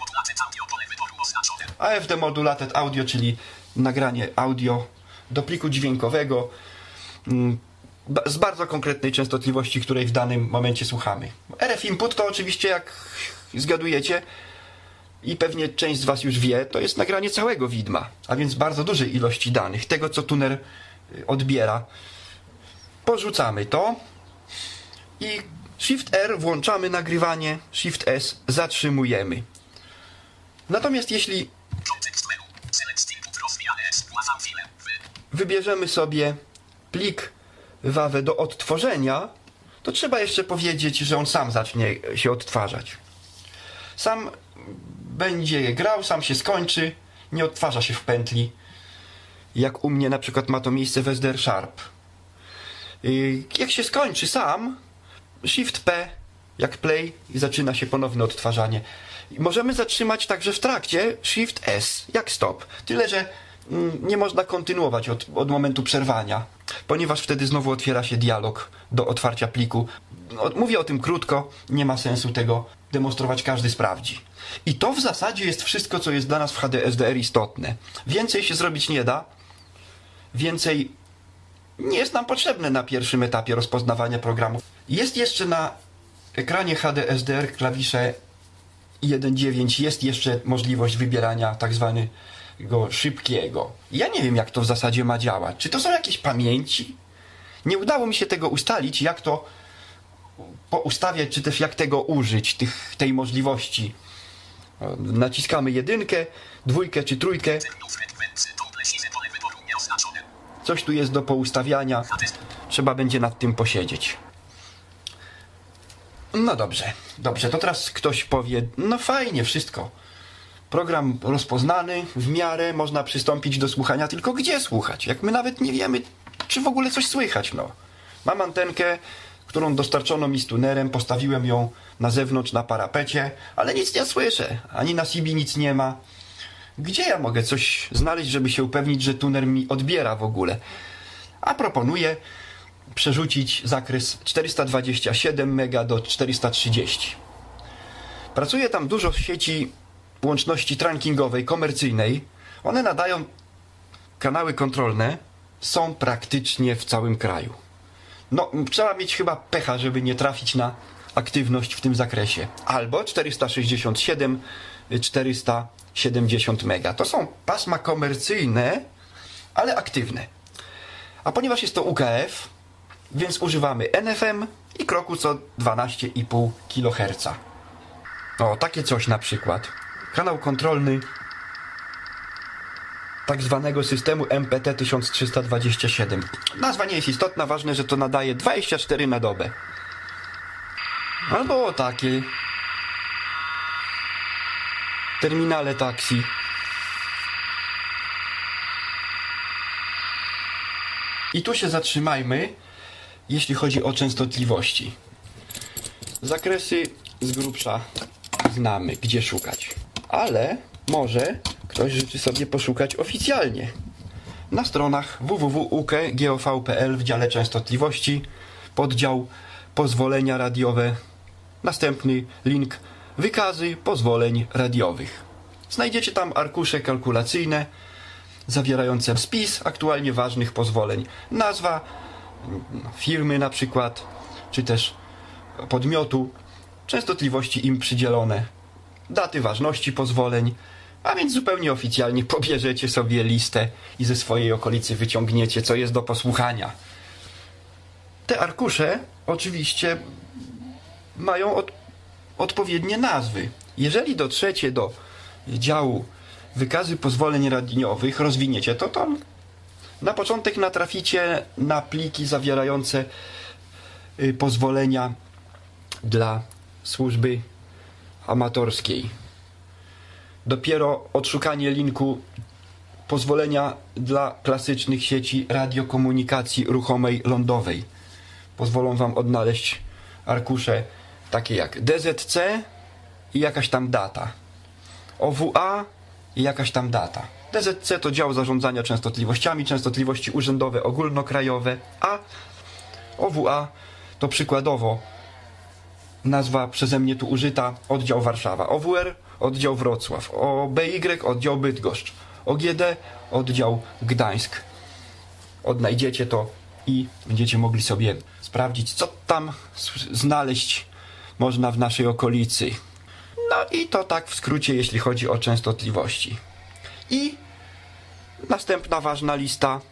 AFD Modulated Audio, czyli nagranie audio do pliku dźwiękowego z bardzo konkretnej częstotliwości, której w danym momencie słuchamy. RF Input to oczywiście, jak zgadujecie i pewnie część z was już wie, to jest nagranie całego widma, a więc bardzo dużej ilości danych, tego co tuner odbiera. Porzucamy to i Shift R włączamy nagrywanie, Shift S zatrzymujemy. Natomiast jeśli wybierzemy sobie plik WAV do odtworzenia, to trzeba jeszcze powiedzieć, że on sam zacznie się odtwarzać. Sam będzie grał, sam się skończy, nie odtwarza się w pętli, jak u mnie na przykład ma to miejsce w SDR Sharp. Jak się skończy sam, Shift P jak play i zaczyna się ponowne odtwarzanie. Możemy zatrzymać także w trakcie Shift S jak stop. Tyle, że nie można kontynuować od momentu przerwania, ponieważ wtedy znowu otwiera się dialog do otwarcia pliku. Mówię o tym krótko, nie ma sensu tego demonstrować, każdy sprawdzi. I to w zasadzie jest wszystko, co jest dla nas w HDSDR istotne. Więcej się zrobić nie da, więcej nie jest nam potrzebne na pierwszym etapie rozpoznawania programów. Jest jeszcze na ekranie HDSDR klawisze 1.9, jest jeszcze możliwość wybierania tak zwanego szybkiego. Ja nie wiem, jak to w zasadzie ma działać. Czy to są jakieś pamięci? Nie udało mi się tego ustalić, jak to poustawiać, czy też jak tego użyć, tej możliwości. Naciskamy 1, 2 czy 3. Coś tu jest do poustawiania. Trzeba będzie nad tym posiedzieć. No dobrze, to teraz ktoś powie, no fajnie, wszystko. Program rozpoznany, w miarę można przystąpić do słuchania, tylko gdzie słuchać? Jak my nawet nie wiemy, czy w ogóle coś słychać, no. Mam antenkę, którą dostarczono mi z tunerem, postawiłem ją na zewnątrz na parapecie, ale nic nie słyszę. Ani na CB nic nie ma. gdzie ja mogę coś znaleźć, żeby się upewnić, że tuner mi odbiera w ogóle? A proponuję przerzucić zakres 427 MB do 430. Pracuje tam dużo sieci łączności trunkingowej, komercyjnej. One nadają kanały kontrolne, są praktycznie w całym kraju. No, trzeba mieć chyba pecha, żeby nie trafić na aktywność w tym zakresie. Albo 467, 470 MB. To są pasma komercyjne, ale aktywne. A ponieważ jest to UKF, więc używamy NFM i kroku co 12,5 kHz. O, takie coś na przykład. Kanał kontrolny tak zwanego systemu MPT 1327. Nazwa nie jest istotna, ważne, że to nadaje 24 na dobę. Albo takie terminale taksi. I tu się zatrzymajmy, jeśli chodzi o częstotliwości. Zakresy z grubsza znamy, gdzie szukać. Ale może ktoś życzy sobie poszukać oficjalnie. Na stronach www.ukgov.pl w dziale częstotliwości, poddział pozwolenia radiowe, następny link wykazy pozwoleń radiowych. Znajdziecie tam arkusze kalkulacyjne zawierające spis aktualnie ważnych pozwoleń. Nazwa firmy na przykład, czy też podmiotu, częstotliwości im przydzielone, daty ważności pozwoleń, a więc zupełnie oficjalnie pobierzecie sobie listę i ze swojej okolicy wyciągniecie, co jest do posłuchania. Te arkusze oczywiście mają odpowiednie nazwy. Jeżeli dotrzecie do działu wykazy pozwoleń radiowych, rozwiniecie to na początek natraficie na pliki zawierające pozwolenia dla służby amatorskiej. Dopiero odszukanie linku pozwolenia dla klasycznych sieci radiokomunikacji ruchomej lądowej pozwolą wam odnaleźć arkusze takie jak DZC i jakaś tam data, OWA i jakaś tam data. DZC to dział zarządzania częstotliwościami, częstotliwości urzędowe ogólnokrajowe, a OWA to przykładowo nazwa przeze mnie tu użyta oddział Warszawa, OWR oddział Wrocław, OBY oddział Bydgoszcz, OGD oddział Gdańsk. Odnajdziecie to i będziecie mogli sobie sprawdzić, co tam znaleźć można w naszej okolicy. No i to tak w skrócie, jeśli chodzi o częstotliwości. I następna ważna lista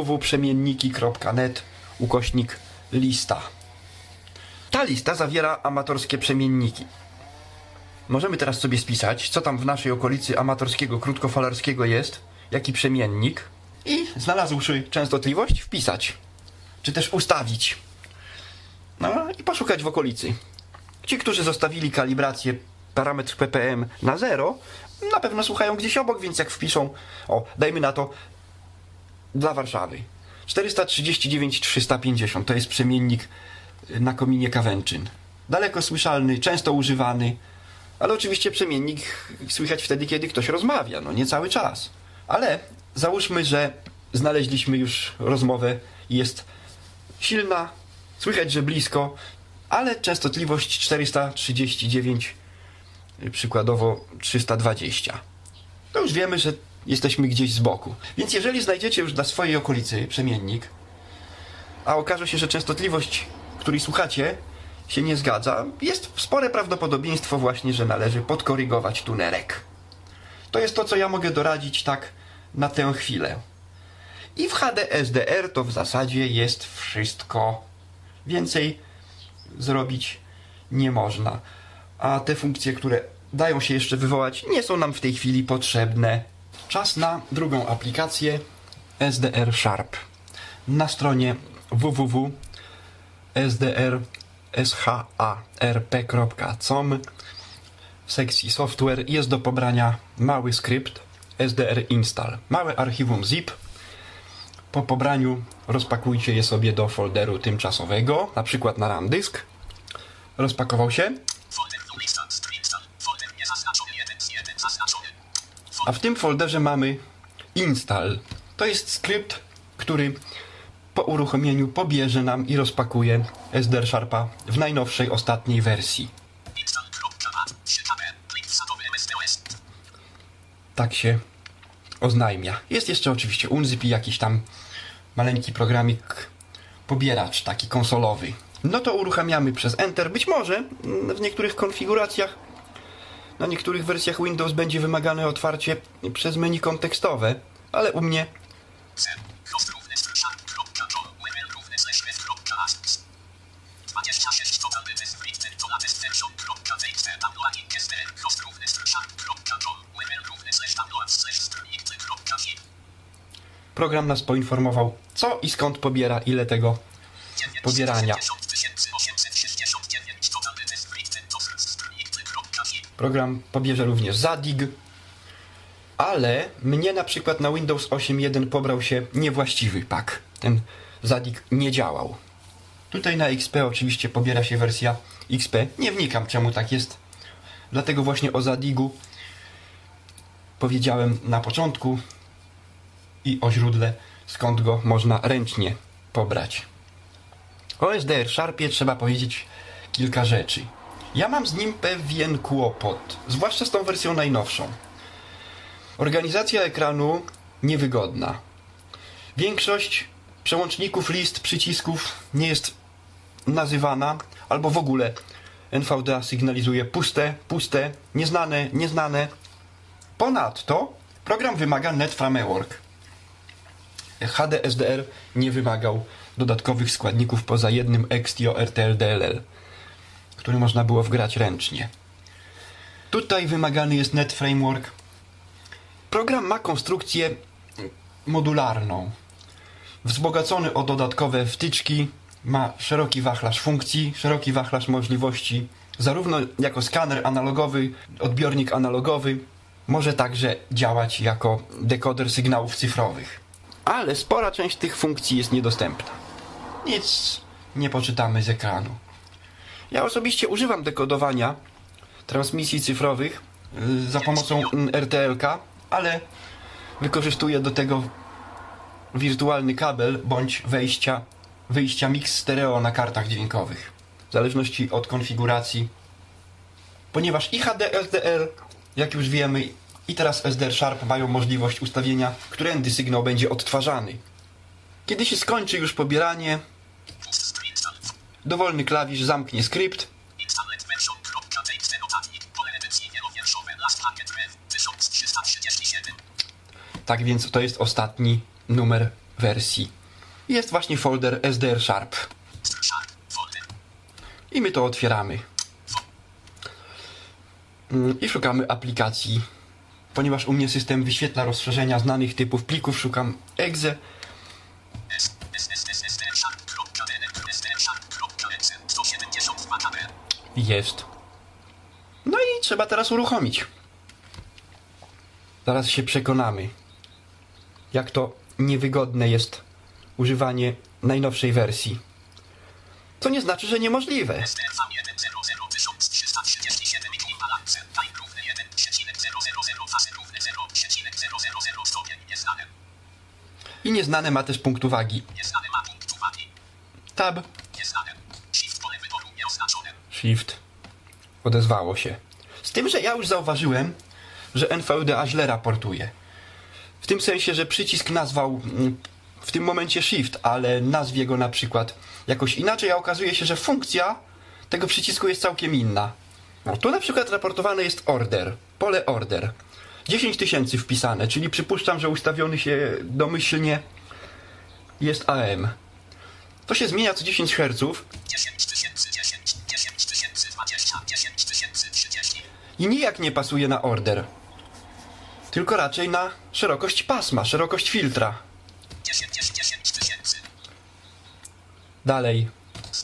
www.przemienniki.net/lista. Ta lista zawiera amatorskie przemienniki. Możemy teraz sobie spisać, co tam w naszej okolicy amatorskiego, krótkofalarskiego jest, jaki przemiennik i znalazłszy częstotliwość wpisać, czy też ustawić. No i poszukać w okolicy. Ci, którzy zostawili kalibrację parametr ppm na 0, na pewno słuchają gdzieś obok, więc jak wpiszą, dajmy na to dla Warszawy 439 350, to jest przemiennik na kominie Kawęczyn. Daleko słyszalny, często używany, ale oczywiście przemiennik słychać wtedy, kiedy ktoś rozmawia, no nie cały czas. Ale załóżmy, że znaleźliśmy już rozmowę i jest silna, słychać, że blisko, ale częstotliwość 439, przykładowo 320. To już wiemy, że jesteśmy gdzieś z boku. Więc jeżeli znajdziecie już dla swojej okolicy przemiennik, a okaże się, że częstotliwość, której słuchacie, się nie zgadza, jest spore prawdopodobieństwo właśnie, że należy podkorygować tunerek. To jest to, co ja mogę doradzić tak na tę chwilę. I w HDSDR to w zasadzie jest wszystko. Więcej zrobić nie można. A te funkcje, które dają się jeszcze wywołać, nie są nam w tej chwili potrzebne. Czas na drugą aplikację SDR Sharp. Na stronie www.sdr.com w sekcji software jest do pobrania mały skrypt SDR install. Małe archiwum zip. Po pobraniu rozpakujcie je sobie do folderu tymczasowego, na przykład na RAM dysk. Rozpakował się. A w tym folderze mamy install. To jest skrypt, który po uruchomieniu pobierze nam i rozpakuje SDR Sharpa w najnowszej, ostatniej wersji. Tak się oznajmia. Jest jeszcze oczywiście unzip i jakiś tam maleńki programik pobieracz, taki konsolowy. No to uruchamiamy przez Enter. Być może w niektórych konfiguracjach, na niektórych wersjach Windows będzie wymagane otwarcie przez menu kontekstowe, ale u mnie program nas poinformował, co i skąd pobiera, ile tego pobierania. Program pobierze również Zadig, ale mnie na przykład na Windows 8.1 pobrał się niewłaściwy pak. Ten Zadig nie działał. Tutaj na XP oczywiście pobiera się wersja XP. Nie wnikam, czemu tak jest. Dlatego właśnie o Zadigu powiedziałem na początku i o źródle, skąd go można ręcznie pobrać. O SDR Sharpie trzeba powiedzieć kilka rzeczy. Ja mam z nim pewien kłopot, zwłaszcza z tą wersją najnowszą. Organizacja ekranu niewygodna. Większość przełączników, list, przycisków nie jest nazywana, albo w ogóle NVDA sygnalizuje puste, puste, nieznane, nieznane. Ponadto program wymaga Net Framework. HDSDR nie wymagał dodatkowych składników poza jednym Extio RTL-DLL, który można było wgrać ręcznie. Tutaj wymagany jest Net Framework. Program ma konstrukcję modularną, wzbogacony o dodatkowe wtyczki, ma szeroki wachlarz funkcji, szeroki wachlarz możliwości, zarówno jako skaner analogowy, odbiornik analogowy, może także działać jako dekoder sygnałów cyfrowych. Ale spora część tych funkcji jest niedostępna. Nic nie poczytamy z ekranu. Ja osobiście używam dekodowania transmisji cyfrowych za pomocą RTL-ka, ale wykorzystuję do tego wirtualny kabel bądź wyjścia mix stereo na kartach dźwiękowych, w zależności od konfiguracji. Ponieważ i HD SDR, jak już wiemy, i teraz SDR Sharp mają możliwość ustawienia, którędy sygnał będzie odtwarzany. Kiedy się skończy już pobieranie, dowolny klawisz zamknie skrypt. Tak więc to jest ostatni numer wersji. Jest właśnie folder SDR Sharp. I my to otwieramy. I szukamy aplikacji. Ponieważ u mnie system wyświetla rozszerzenia znanych typów plików, szukam exe. Jest. No i trzeba teraz uruchomić. Zaraz się przekonamy, jak to niewygodne jest używanie najnowszej wersji. To nie znaczy, że niemożliwe. I nieznane ma też punkt uwagi. Tab. Shift. Odezwało się. Z tym, że ja już zauważyłem, że NVDA źle raportuje. W tym sensie, że przycisk nazwał w tym momencie Shift, ale nazwie go na przykład jakoś inaczej, a okazuje się, że funkcja tego przycisku jest całkiem inna. No, tu na przykład raportowane jest order, pole order. 10 000 wpisane, czyli przypuszczam, że ustawiony się domyślnie jest AM. To się zmienia co 10 Hz. I nijak nie pasuje na order. Tylko raczej na szerokość pasma, szerokość filtra. Dalej.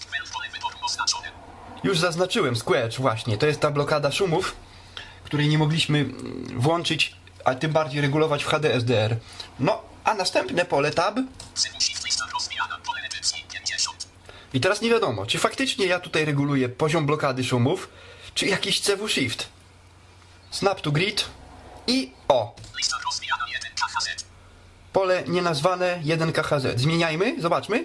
Już zaznaczyłem Squelch właśnie. To jest ta blokada szumów, której nie mogliśmy włączyć, a tym bardziej regulować w HDSDR. No, a następne pole Tab. I teraz nie wiadomo, czy faktycznie ja tutaj reguluję poziom blokady szumów, czy jakiś CW Shift. Snap to Grid i o! pole nienazwane 1KHZ. Zmieniajmy, zobaczmy.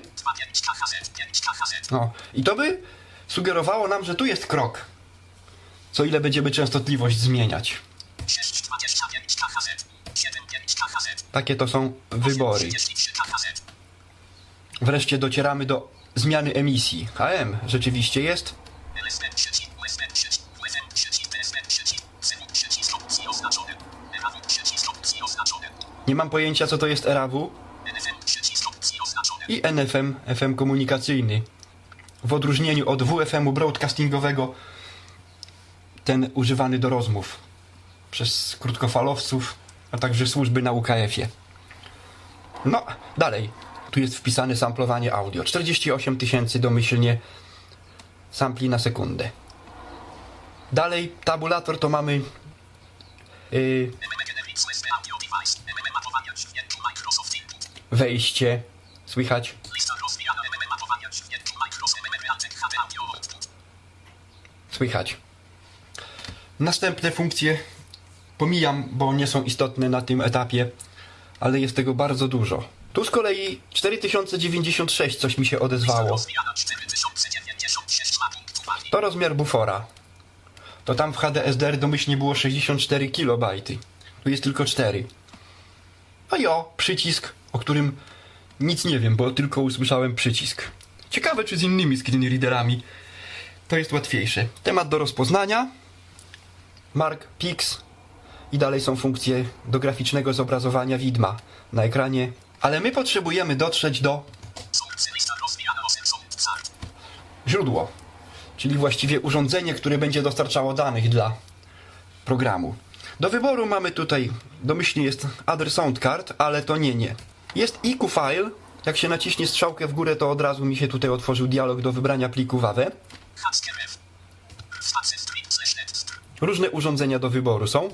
No, i to by sugerowało nam, że tu jest krok. Co ile będziemy częstotliwość zmieniać. Takie to są wybory. Wreszcie docieramy do zmiany emisji. AM rzeczywiście jest. Nie mam pojęcia, co to jest RAW. I NFM, FM komunikacyjny. W odróżnieniu od WFM-u broadcastingowego, ten używany do rozmów przez krótkofalowców, a także służby na UKF-ie. No, dalej. Tu jest wpisane samplowanie audio. 48 000 domyślnie sampli na sekundę. Dalej, tabulator to mamy wejście. Słychać? Słychać. Następne funkcje pomijam, bo nie są istotne na tym etapie, ale jest tego bardzo dużo. Tu z kolei 4096 coś mi się odezwało. To rozmiar bufora. To tam w HDSDR domyślnie było 64 KB. Tu jest tylko 4. A jo, przycisk, o którym nic nie wiem, bo tylko usłyszałem przycisk. Ciekawe, czy z innymi screen readerami to jest łatwiejsze. Temat do rozpoznania. Mark, Pix. I dalej są funkcje do graficznego zobrazowania widma na ekranie. Ale my potrzebujemy dotrzeć do źródło, czyli właściwie urządzenie, które będzie dostarczało danych dla programu. Do wyboru mamy tutaj, domyślnie jest Other Sound Card, ale to nie. Jest IQ File. Jak się naciśnie strzałkę w górę, to od razu mi się tutaj otworzył dialog do wybrania pliku WAV. Różne urządzenia do wyboru są.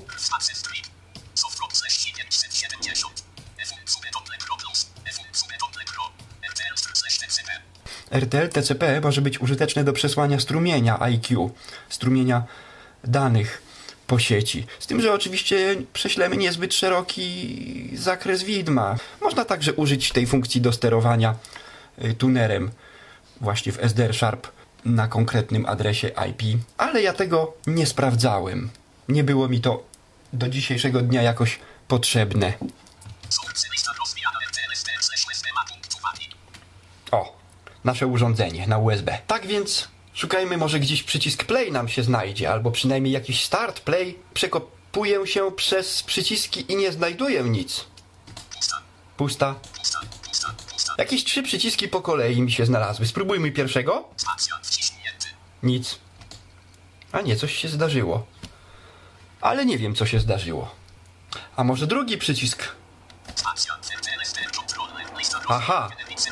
RTL TCP może być użyteczne do przesłania strumienia IQ, strumienia danych po sieci. Z tym, że oczywiście prześlemy niezbyt szeroki zakres widma. Można także użyć tej funkcji do sterowania tunerem właśnie w SDR Sharp na konkretnym adresie IP, ale ja tego nie sprawdzałem. Nie było mi to do dzisiejszego dnia jakoś potrzebne. O, nasze urządzenie na USB. Tak więc szukajmy, może gdzieś przycisk play nam się znajdzie, albo przynajmniej jakiś start, play. Przekopuję się przez przyciski i nie znajduję nic. Pusta. Jakieś 3 przyciski po kolei mi się znalazły. Spróbujmy pierwszego. Nic. A nie, coś się zdarzyło. Ale nie wiem, co się zdarzyło. A może drugi przycisk? Aha.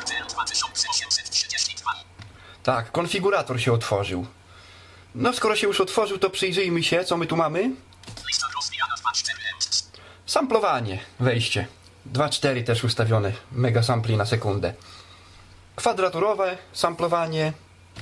Tak, konfigurator się otworzył. No, skoro się już otworzył, to przyjrzyjmy się, co my tu mamy. Samplowanie, wejście. 2.4 też ustawione, mega sampli na sekundę. Kwadraturowe samplowanie.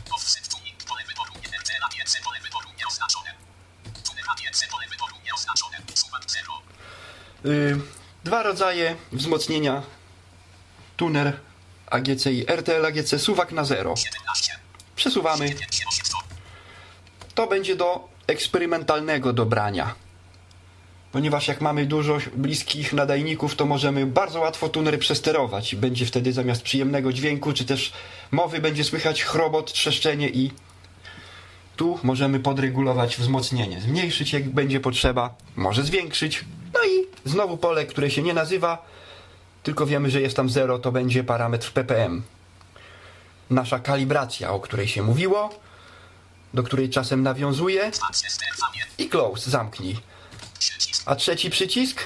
Dwa rodzaje wzmocnienia. Tuner AGC i RTL AGC, suwak na 0. Przesuwamy. To będzie do eksperymentalnego dobrania. Ponieważ jak mamy dużo bliskich nadajników, to możemy bardzo łatwo tuner przesterować. Będzie wtedy zamiast przyjemnego dźwięku, czy też mowy, będzie słychać chrobot, trzeszczenie i tu możemy podregulować wzmocnienie. Zmniejszyć, jak będzie potrzeba, może zwiększyć. No i znowu pole, które się nie nazywa, tylko wiemy, że jest tam 0, to będzie parametr ppm. Nasza kalibracja, o której się mówiło, do której czasem nawiązuje. I close, zamknij. A trzeci przycisk?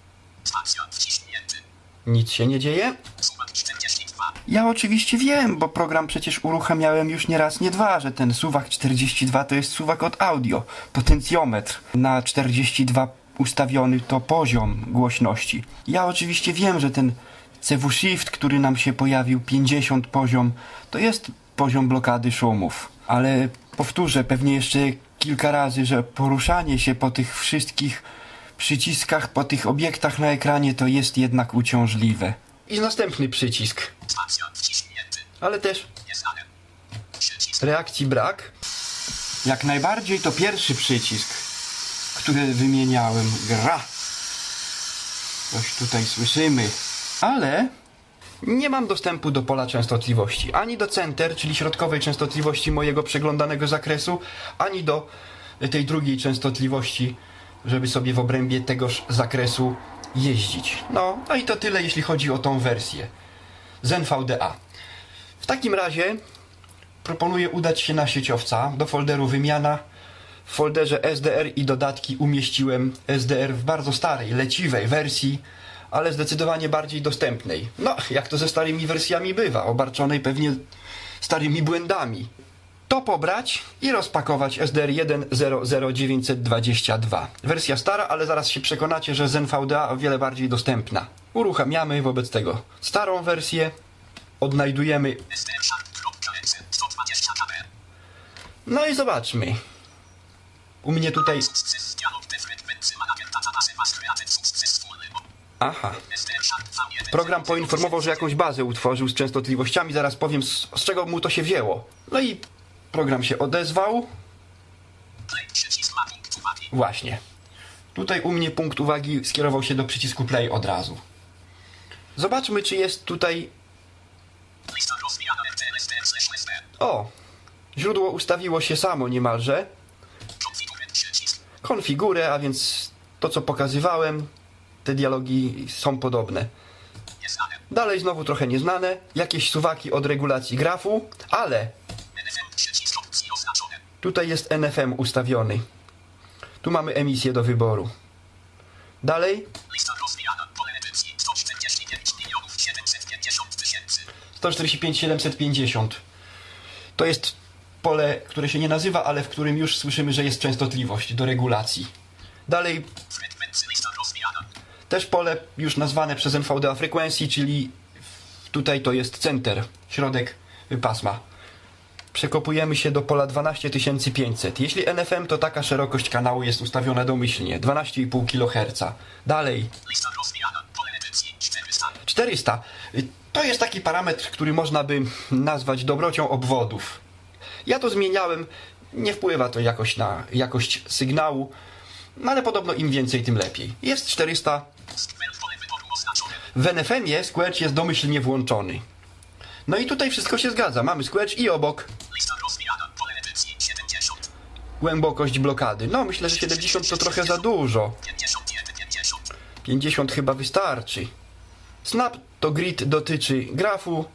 Nic się nie dzieje. Ja oczywiście wiem, bo program przecież uruchamiałem już nie raz, nie dwa, że ten suwak 42 to jest suwak od audio. Potencjometr na 42 ustawiony to poziom głośności. Ja oczywiście wiem, że ten CV Shift, który nam się pojawił, 50 poziom, to jest poziom blokady szumów. Ale powtórzę pewnie jeszcze kilka razy, że poruszanie się po tych wszystkich przyciskach po tych obiektach na ekranie to jest jednak uciążliwe. I następny przycisk. Ale też reakcji brak. Jak najbardziej to pierwszy przycisk, który wymieniałem. Gra. Coś tutaj słyszymy. Ale nie mam dostępu do pola częstotliwości. Ani do center, czyli środkowej częstotliwości mojego przeglądanego zakresu, ani do tej drugiej częstotliwości, żeby sobie w obrębie tegoż zakresu jeździć. No i to tyle, jeśli chodzi o tą wersję z NVDA. W takim razie proponuję udać się na sieciowca do folderu wymiana. W folderze SDR i dodatki umieściłem SDR w bardzo starej, leciwej wersji, ale zdecydowanie bardziej dostępnej. No, jak to ze starymi wersjami bywa, obarczonej pewnie starymi błędami. To pobrać i rozpakować SDR 1.0.0.922. Wersja stara, ale zaraz się przekonacie, że z NVDA o wiele bardziej dostępna. Uruchamiamy wobec tego starą wersję. Odnajdujemy. No i zobaczmy. U mnie tutaj... Aha. Program poinformował, że jakąś bazę utworzył z częstotliwościami. Zaraz powiem, z czego mu to się wzięło. No i program się odezwał. Właśnie. Tutaj u mnie punkt uwagi skierował się do przycisku play od razu. Zobaczmy, czy jest tutaj... O! Źródło ustawiło się samo niemalże. Konfigurę, a więc to, co pokazywałem, te dialogi są podobne. Dalej znowu trochę nieznane. Jakieś suwaki od regulacji grafu, ale tutaj jest NFM ustawiony. Tu mamy emisję do wyboru. Dalej 145 750. To jest pole, które się nie nazywa, ale w którym już słyszymy, że jest częstotliwość do regulacji. Dalej też pole już nazwane przez NVDA Frequency, czyli tutaj to jest center, środek pasma. Przekopujemy się do pola 12500. Jeśli NFM, to taka szerokość kanału jest ustawiona domyślnie, 12,5 kHz. Dalej 400. To jest taki parametr, który można by nazwać dobrocią obwodów. Ja to zmieniałem, nie wpływa to jakoś na jakość sygnału, no ale podobno im więcej, tym lepiej. Jest 400. W NFM-ie squelch jest domyślnie włączony. No i tutaj wszystko się zgadza. Mamy squelch i obok głębokość blokady. No myślę, że 70 to trochę za dużo. 50 chyba wystarczy. Snap to grid dotyczy grafu.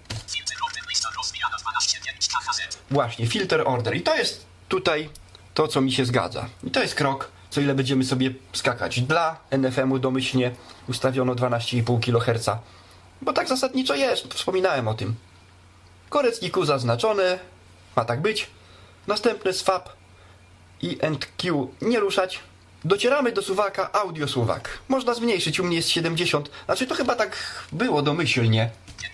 Właśnie, filter order. I to jest tutaj to, co mi się zgadza. I to jest krok, co ile będziemy sobie skakać. Dla NFM-u domyślnie ustawiono 12,5 kHz. Bo tak zasadniczo jest, wspominałem o tym. Korec IQ zaznaczony, ma tak być. Następny swap i END-Q nie ruszać. Docieramy do suwaka audio suwak. Można zmniejszyć, u mnie jest 70. Znaczy to chyba tak było domyślnie.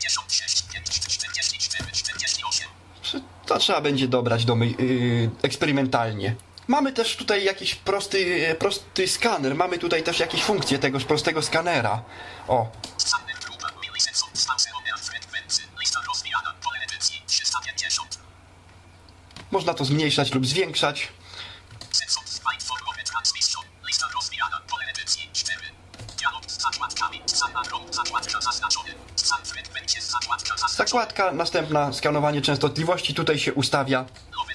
To trzeba będzie dobrać eksperymentalnie. Mamy też tutaj jakiś prosty skaner. Mamy tutaj też jakieś funkcje tegoż prostego skanera. O. Można to zmniejszać lub zwiększać. Zakładka, następna skanowanie częstotliwości. Tutaj się ustawia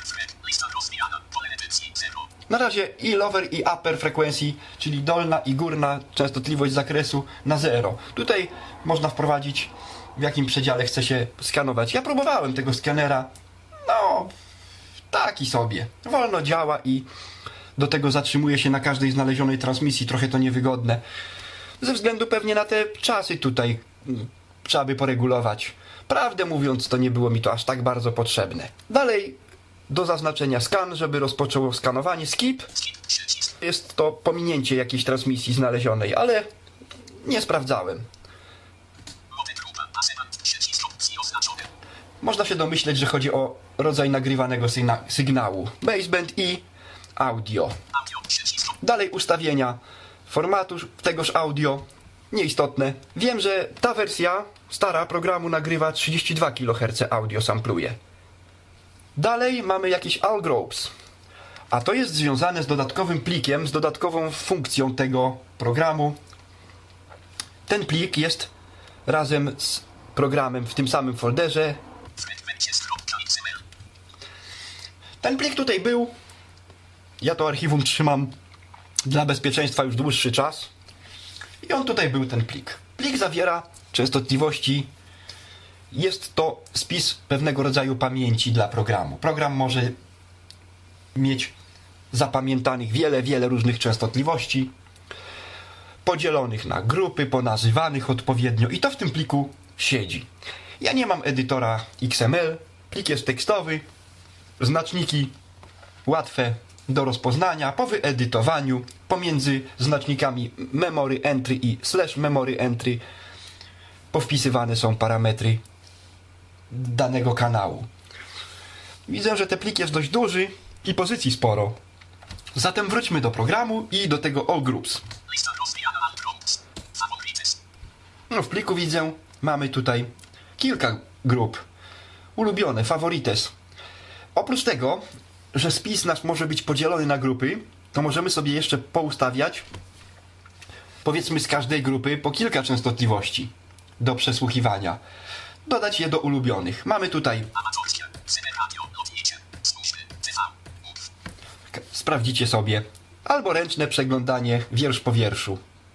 na razie i lower i upper frequency, czyli dolna i górna częstotliwość zakresu na 0. Tutaj można wprowadzić, w jakim przedziale chce się skanować. Ja próbowałem tego skanera. No, taki sobie. Wolno działa i do tego zatrzymuje się na każdej znalezionej transmisji. Trochę to niewygodne. Ze względu pewnie na te czasy tutaj trzeba by poregulować. Prawdę mówiąc, to nie było mi to aż tak bardzo potrzebne. Dalej do zaznaczenia scan, żeby rozpoczęło skanowanie. Skip. Jest to pominięcie jakiejś transmisji znalezionej, ale nie sprawdzałem. Można się domyśleć, że chodzi o rodzaj nagrywanego sygnału. Baseband i audio. Dalej ustawienia formatu tegoż audio. Nieistotne. Wiem, że ta wersja stara programu nagrywa 32 kHz audio, sampluje. Dalej mamy jakieś allgroups. A to jest związane z dodatkowym plikiem, z dodatkową funkcją tego programu. Ten plik jest razem z programem w tym samym folderze. Ten plik tutaj był. Ja to archiwum trzymam dla bezpieczeństwa już dłuższy czas. I on tutaj był, ten plik. Plik zawiera częstotliwości. Jest to spis pewnego rodzaju pamięci dla programu. Program może mieć zapamiętanych wiele różnych częstotliwości, podzielonych na grupy, ponazywanych odpowiednio i to w tym pliku siedzi. Ja nie mam edytora XML, plik jest tekstowy, znaczniki łatwe do rozpoznania. Po wyedytowaniu pomiędzy znacznikami memory entry i /memory entry powpisywane są parametry danego kanału. Widzę, że ten plik jest dość duży i pozycji sporo. Zatem wróćmy do programu i do tego allgroups. No, w pliku widzę, mamy tutaj kilka grup. Ulubione, favorites. Oprócz tego, że spis nasz może być podzielony na grupy, to możemy sobie jeszcze poustawiać, powiedzmy z każdej grupy, po kilka częstotliwości do przesłuchiwania. Dodać je do ulubionych. Mamy tutaj... Sprawdzicie sobie. Albo ręczne przeglądanie wiersz po wierszu.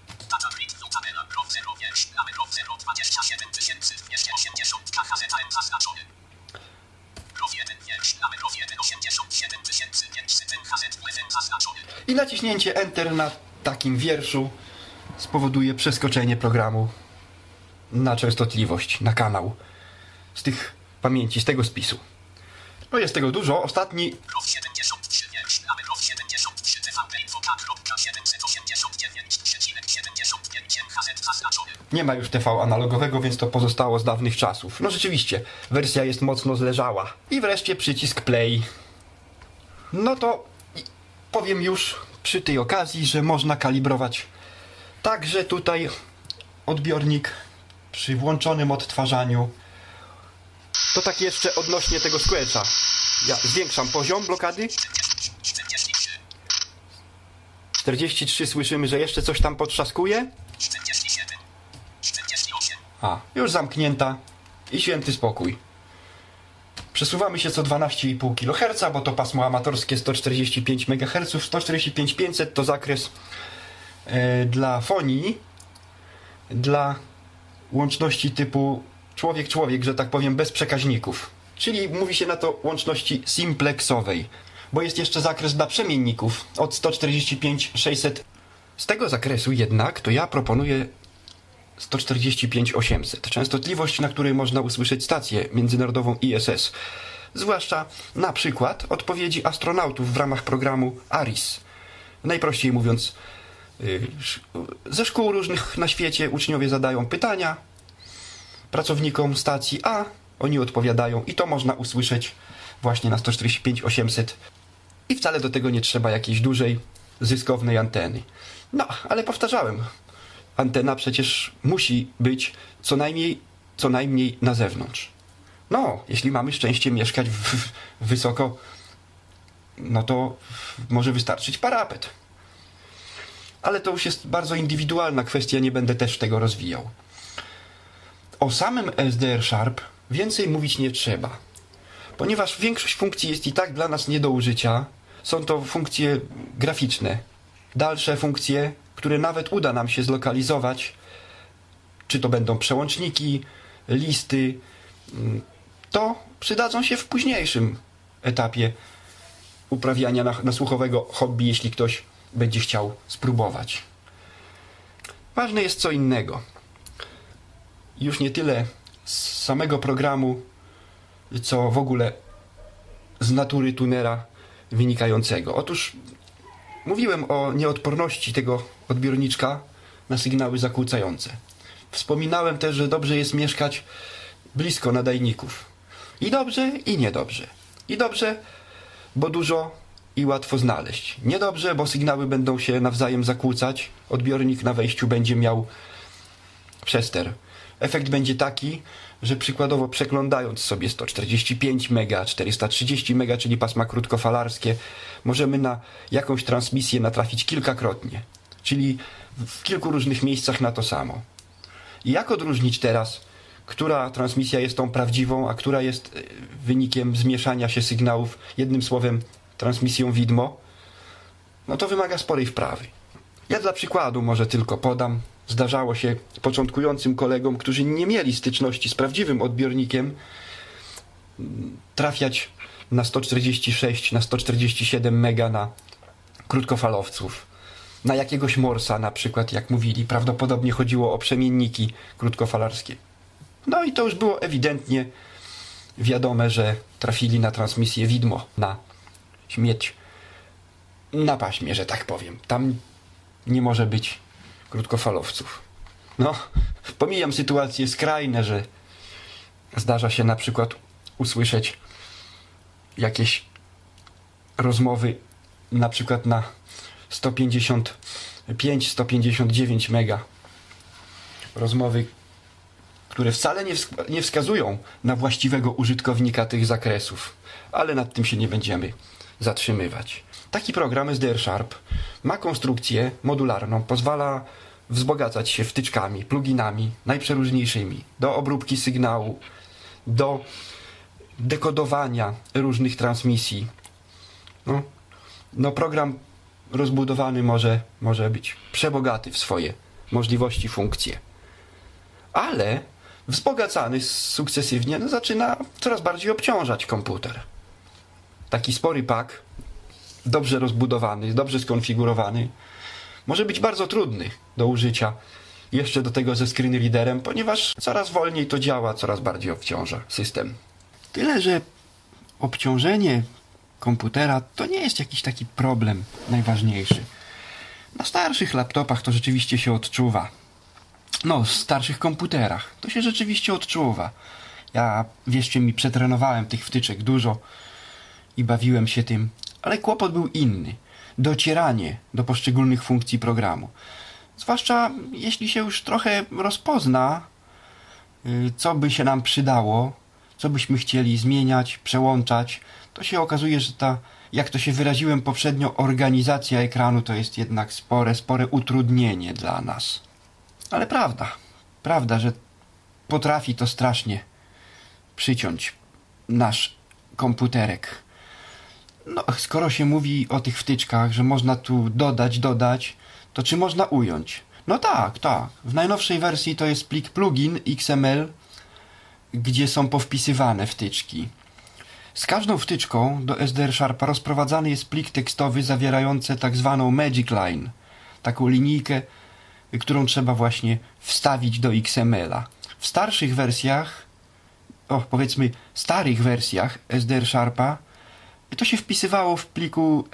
I naciśnięcie Enter na takim wierszu spowoduje przeskoczenie programu na częstotliwość, na kanał z tych pamięci, z tego spisu. No jest tego dużo. Ostatni... Nie ma już TV analogowego, więc to pozostało z dawnych czasów. No rzeczywiście, wersja jest mocno zleżała. I wreszcie przycisk play. No to powiem już przy tej okazji, że można kalibrować także tutaj odbiornik przy włączonym odtwarzaniu. To tak jeszcze odnośnie tego squelcha. Ja zwiększam poziom blokady. 43, słyszymy, że jeszcze coś tam potrzaskuje. A, już zamknięta i święty spokój. Przesuwamy się co 12,5 kHz, bo to pasmo amatorskie 145 MHz. 145-500 to zakres dla fonii, dla łączności typu człowiek-człowiek, że tak powiem, bez przekaźników. Czyli mówi się na to łączności simplexowej, bo jest jeszcze zakres dla przemienników od 145-600. Z tego zakresu jednak to ja proponuję 145-800. Częstotliwość, na której można usłyszeć stację międzynarodową ISS. Zwłaszcza na przykład odpowiedzi astronautów w ramach programu ARIS. Najprościej mówiąc, ze szkół różnych na świecie uczniowie zadają pytania pracownikom stacji, a oni odpowiadają i to można usłyszeć właśnie na 145-800 i wcale do tego nie trzeba jakiejś dużej, zyskownej anteny. No, ale powtarzałem, antena przecież musi być co najmniej na zewnątrz. No, jeśli mamy szczęście mieszkać wysoko, no to może wystarczyć parapet. Ale to już jest bardzo indywidualna kwestia, nie będę też tego rozwijał. O samym SDR Sharp więcej mówić nie trzeba, ponieważ większość funkcji jest i tak dla nas nie do użycia. Są to funkcje graficzne. Dalsze funkcje, które nawet uda nam się zlokalizować, czy to będą przełączniki, listy, to przydadzą się w późniejszym etapie uprawiania nasłuchowego hobby, jeśli ktoś będzie chciał spróbować. Ważne jest co innego. Już nie tyle z samego programu, co w ogóle z natury tunera wynikającego. Otóż mówiłem o nieodporności tego odbiorniczka na sygnały zakłócające. Wspominałem też, że dobrze jest mieszkać blisko nadajników. I dobrze, i niedobrze. I dobrze, bo dużo i łatwo znaleźć. Niedobrze, bo sygnały będą się nawzajem zakłócać. Odbiornik na wejściu będzie miał przester. Efekt będzie taki, że przykładowo przeglądając sobie 145 MB, 430 MB, czyli pasma krótkofalarskie, możemy na jakąś transmisję natrafić kilkakrotnie. Czyli w kilku różnych miejscach na to samo. I jak odróżnić teraz, która transmisja jest tą prawdziwą, a która jest wynikiem zmieszania się sygnałów, jednym słowem transmisją widmo? No to wymaga sporej wprawy. Ja dla przykładu może tylko podam. Zdarzało się początkującym kolegom, którzy nie mieli styczności z prawdziwym odbiornikiem, trafiać na 146, na 147 mega na krótkofalowców. Na jakiegoś Morsa na przykład, jak mówili. Prawdopodobnie chodziło o przemienniki krótkofalarskie. No i to już było ewidentnie wiadome, że trafili na transmisję widmo, na śmieć na paśmie, że tak powiem. Tam nie może być krótkofalowców. No, pomijam sytuacje skrajne, że zdarza się na przykład usłyszeć jakieś rozmowy na przykład na 155-159 mega. Rozmowy, które wcale nie wskazują na właściwego użytkownika tych zakresów. Ale nad tym się nie będziemy zatrzymywać. Taki program SDR Sharp ma konstrukcję modularną, pozwala wzbogacać się wtyczkami, pluginami najprzeróżniejszymi do obróbki sygnału, do dekodowania różnych transmisji. No program rozbudowany może być przebogaty w swoje możliwości, funkcje. Ale wzbogacany sukcesywnie zaczyna coraz bardziej obciążać komputer. Taki spory pak, dobrze rozbudowany, dobrze skonfigurowany, może być bardzo trudny do użycia, jeszcze do tego ze screen readerem, ponieważ coraz wolniej to działa, coraz bardziej obciąża system. Tyle, że obciążenie komputera to nie jest jakiś taki problem najważniejszy. Na starszych laptopach to rzeczywiście się odczuwa. No, w starszych komputerach to się rzeczywiście odczuwa. Ja, wierzcie mi, przetrenowałem tych wtyczek dużo i bawiłem się tym, ale kłopot był inny. Docieranie do poszczególnych funkcji programu. Zwłaszcza jeśli się już trochę rozpozna, co by się nam przydało, co byśmy chcieli zmieniać, przełączać, to się okazuje, że ta, jak to się wyraziłem poprzednio, organizacja ekranu to jest jednak spore utrudnienie dla nas. Ale prawda, że potrafi to strasznie przyciąć nasz komputerek. No, skoro się mówi o tych wtyczkach, że można tu dodać, to czy można ująć? No tak. W najnowszej wersji to jest plik plugin XML, gdzie są powpisywane wtyczki. Z każdą wtyczką do SDR Sharpa rozprowadzany jest plik tekstowy zawierający tak zwaną Magic Line. Taką linijkę, którą trzeba właśnie wstawić do XML-a. W starszych wersjach, powiedzmy starych wersjach SDR Sharpa, to się wpisywało w pliku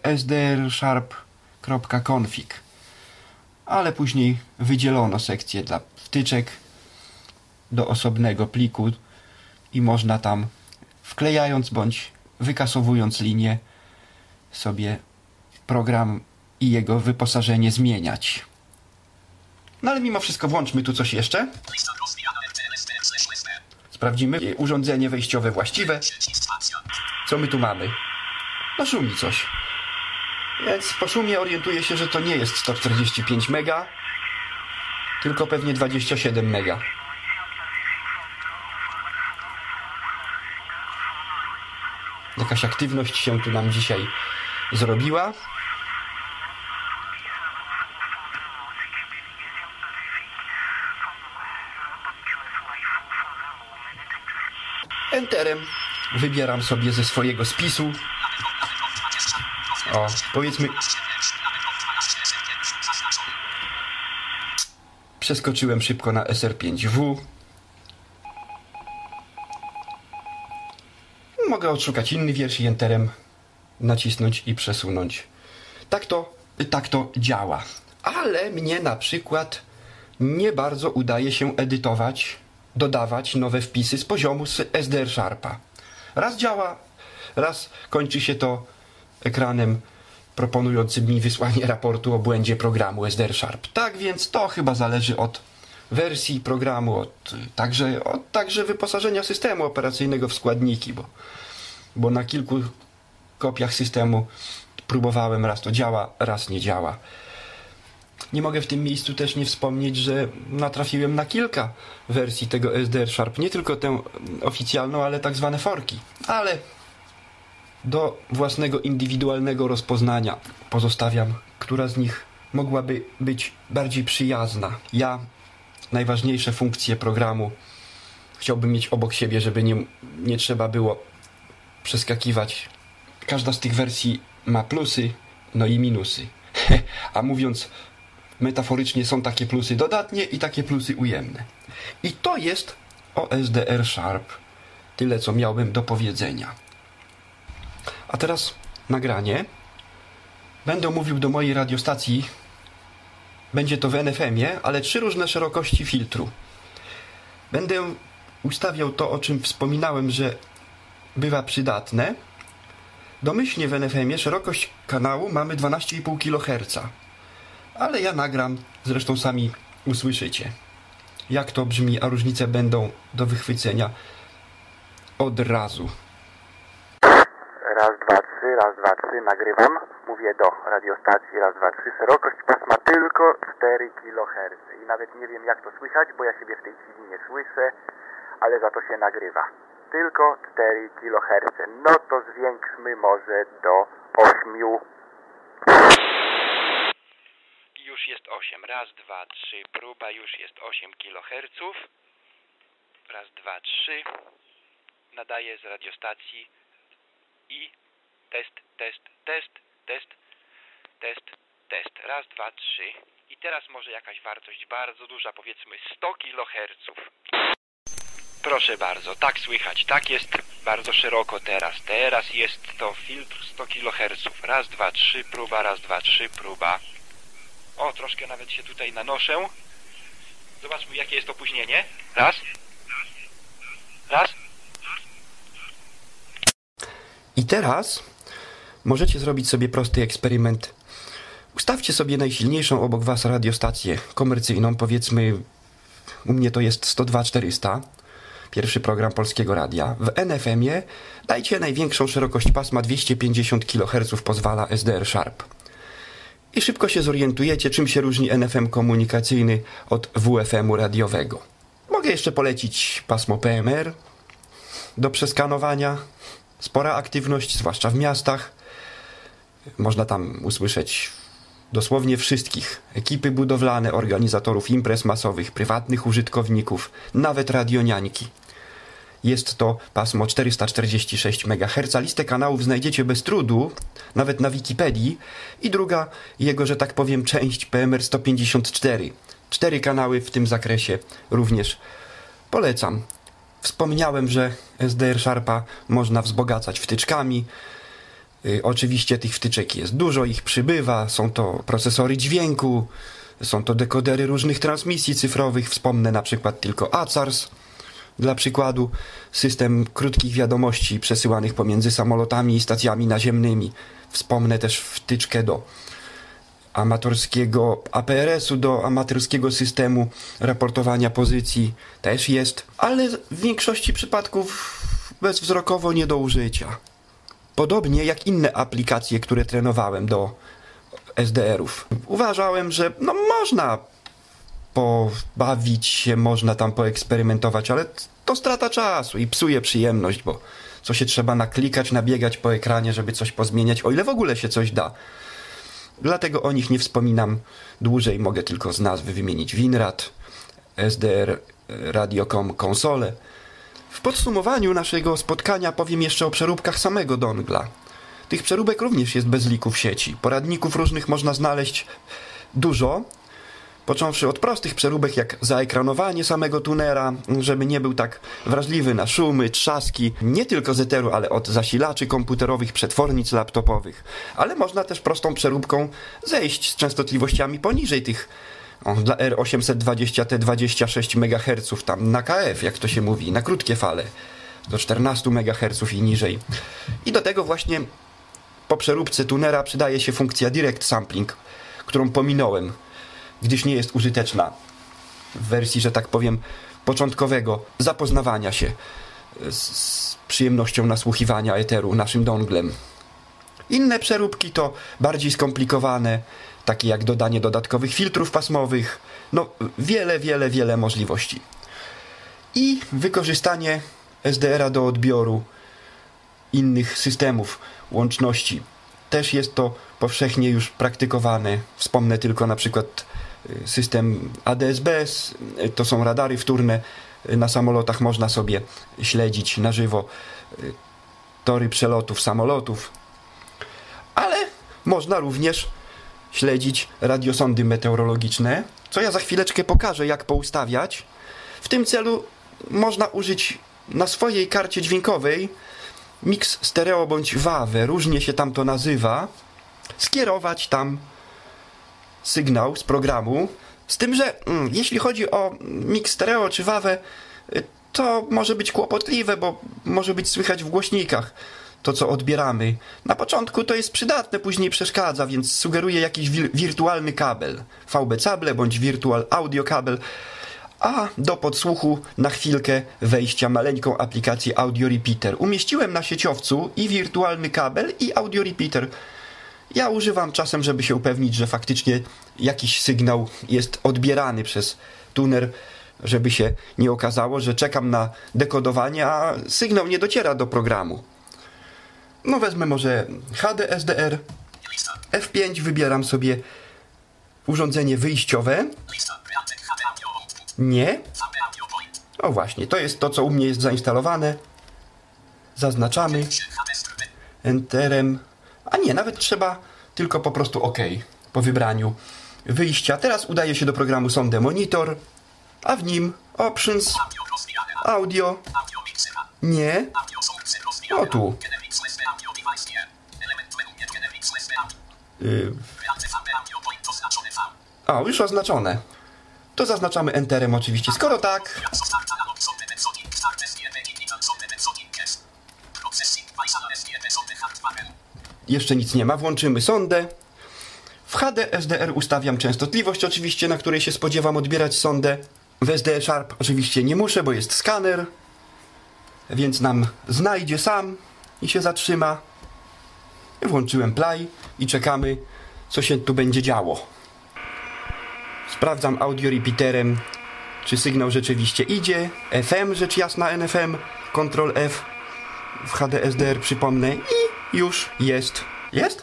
sdrsharp.config. Ale później wydzielono sekcję dla wtyczek do osobnego pliku i można tam, wklejając bądź wykasowując linię, sobie program i jego wyposażenie zmieniać. No ale mimo wszystko włączmy tu coś jeszcze. Sprawdzimy urządzenie wejściowe właściwe. Co my tu mamy? No szumi coś. Więc po szumie orientuję się, że to nie jest 145 mega, tylko pewnie 27 mega. Jakaś aktywność się tu nam dzisiaj zrobiła. Enterem wybieram sobie ze swojego spisu. Powiedzmy, przeskoczyłem szybko na SR5W. Mogę odszukać inny wiersz i enterem nacisnąć i przesunąć. Tak to działa. Ale mnie na przykład nie bardzo udaje się edytować, dodawać nowe wpisy z poziomu SDR Sharpa. Raz działa, raz kończy się to ekranem proponującym mi wysłanie raportu o błędzie programu SDR Sharp. Tak więc to chyba zależy od wersji programu, także wyposażenia systemu operacyjnego w składniki, bo na kilku kopiach systemu próbowałem, raz to działa, raz nie działa. Nie mogę w tym miejscu też nie wspomnieć, że natrafiłem na kilka wersji tego SDR Sharp, nie tylko tę oficjalną, ale tak zwane forki. Ale do własnego indywidualnego rozpoznania pozostawiam, która z nich mogłaby być bardziej przyjazna. Ja najważniejsze funkcje programu chciałbym mieć obok siebie, żeby nie trzeba było przeskakiwać. Każda z tych wersji ma plusy, no i minusy. A mówiąc metaforycznie, są takie plusy dodatnie i takie plusy ujemne. I to jest o SDR Sharp tyle, co miałbym do powiedzenia. A teraz nagranie. Będę mówił do mojej radiostacji. Będzie to w NFM-ie, ale 3 różne szerokości filtru. Będę ustawiał to, o czym wspominałem, że bywa przydatne. Domyślnie w NFM-ie szerokość kanału mamy 12,5 kHz. Ale ja nagram, zresztą sami usłyszycie, jak to brzmi, a różnice będą do wychwycenia od razu. Raz, dwa, trzy, nagrywam. Mówię do radiostacji, raz, dwa, trzy. Szerokość pasma tylko 4 kHz. I nawet nie wiem, jak to słychać, bo ja siebie w tej chwili nie słyszę, ale za to się nagrywa. Tylko 4 kHz. No to zwiększmy może do 8. Już jest 8. Raz, dwa, trzy. Próba, już jest 8 kHz. Raz, dwa, trzy. Nadaję z radiostacji i test. Raz, dwa, trzy. I teraz może jakaś wartość bardzo duża, powiedzmy 100 kHz. Proszę bardzo, tak słychać, tak jest bardzo szeroko teraz. Teraz jest to filtr 100 kHz. Raz, dwa, trzy, próba, raz, dwa, trzy, próba. O, troszkę nawet się tutaj nanoszę. Zobaczmy, jakie jest opóźnienie. Raz. I teraz możecie zrobić sobie prosty eksperyment. Ustawcie sobie najsilniejszą obok was radiostację komercyjną, powiedzmy, u mnie to jest 102.400, pierwszy program Polskiego Radia. W NFM-ie dajcie największą szerokość pasma, 250 kHz pozwala SDR Sharp. I szybko się zorientujecie, czym się różni NFM komunikacyjny od WFM-u radiowego. Mogę jeszcze polecić pasmo PMR do przeskanowania. Spora aktywność, zwłaszcza w miastach. Można tam usłyszeć dosłownie wszystkich. Ekipy budowlane, organizatorów imprez masowych, prywatnych użytkowników, nawet radioniańki. Jest to pasmo 446 MHz. Listę kanałów znajdziecie bez trudu, nawet na Wikipedii. I druga jego, że tak powiem, część PMR 154. 4 kanały w tym zakresie również polecam. Wspomniałem, że SDR Sharpa można wzbogacać wtyczkami. Oczywiście tych wtyczek jest dużo, ich przybywa. Są to procesory dźwięku, są to dekodery różnych transmisji cyfrowych. Wspomnę na przykład tylko ACARS. Dla przykładu system krótkich wiadomości przesyłanych pomiędzy samolotami i stacjami naziemnymi. Wspomnę też wtyczkę do amatorskiego APRS-u, do amatorskiego systemu raportowania pozycji też jest, ale w większości przypadków bezwzrokowo nie do użycia. Podobnie jak inne aplikacje, które trenowałem do SDR-ów. Uważałem, że można pobawić się, można tam poeksperymentować, ale to strata czasu i psuje przyjemność, bo co się trzeba naklikać, nabiegać po ekranie, żeby coś pozmieniać, o ile w ogóle się coś da. Dlatego o nich nie wspominam dłużej, mogę tylko z nazwy wymienić WinRAD, SDR, Radio.com, konsole. W podsumowaniu naszego spotkania powiem jeszcze o przeróbkach samego dongla. Tych przeróbek również jest bez liku w sieci. Poradników różnych można znaleźć dużo, począwszy od prostych przeróbek jak zaekranowanie samego tunera, żeby nie był tak wrażliwy na szumy, trzaski, nie tylko z eteru, ale od zasilaczy komputerowych, przetwornic laptopowych. Ale można też prostą przeróbką zejść z częstotliwościami poniżej tych dla R820 te 26 MHz, tam na KF, jak to się mówi, na krótkie fale, do 14 MHz i niżej. I do tego właśnie po przeróbce tunera przydaje się funkcja Direct Sampling, którą pominąłem, gdyż nie jest użyteczna w wersji, że tak powiem, początkowego zapoznawania się z przyjemnością nasłuchiwania eteru naszym donglem. Inne przeróbki to bardziej skomplikowane, takie jak dodanie dodatkowych filtrów pasmowych, no wiele możliwości. I wykorzystanie SDR-a do odbioru innych systemów łączności. Też jest to powszechnie już praktykowane. Wspomnę tylko na przykład system ADS-B, to są radary wtórne. Na samolotach można sobie śledzić na żywo tory przelotów samolotów, ale można również śledzić radiosondy meteorologiczne, co ja za chwileczkę pokażę, jak poustawiać. W tym celu można użyć na swojej karcie dźwiękowej mix stereo bądź WAV, różnie się tam to nazywa, skierować tam sygnał z programu, z tym, że jeśli chodzi o mix stereo czy WAV, to może być kłopotliwe, bo może być słychać w głośnikach to, co odbieramy. Na początku to jest przydatne, później przeszkadza, więc sugeruję jakiś wirtualny kabel, VB cable bądź Virtual Audio Kabel, a do podsłuchu na chwilkę wejścia maleńką aplikację Audio Repeater. Umieściłem na sieciowcu i wirtualny kabel, i Audio Repeater. Ja używam czasem, żeby się upewnić, że faktycznie jakiś sygnał jest odbierany przez tuner, żeby się nie okazało, że czekam na dekodowanie, a sygnał nie dociera do programu. No wezmę może HDSDR, F5, wybieram sobie urządzenie wyjściowe. Nie. O właśnie, to jest to, co u mnie jest zainstalowane. Zaznaczamy Enterem. A nie, nawet trzeba tylko po prostu OK po wybraniu wyjścia. Teraz udaje się do programu Sonde Monitor, a w nim Options, Audio. Nie. O tu. O, już oznaczone. To zaznaczamy Enterem oczywiście. Skoro tak, jeszcze nic nie ma. Włączymy sondę. W HDSDR ustawiam częstotliwość oczywiście, na której się spodziewam odbierać sondę. W SDR Sharp oczywiście nie muszę, bo jest skaner, więc nam znajdzie sam i się zatrzyma. Włączyłem play i czekamy, co się tu będzie działo. Sprawdzam audio repeaterem, czy sygnał rzeczywiście idzie. FM, rzecz jasna, NFM, Ctrl F w HDSDR, przypomnę, i już jest. Jest?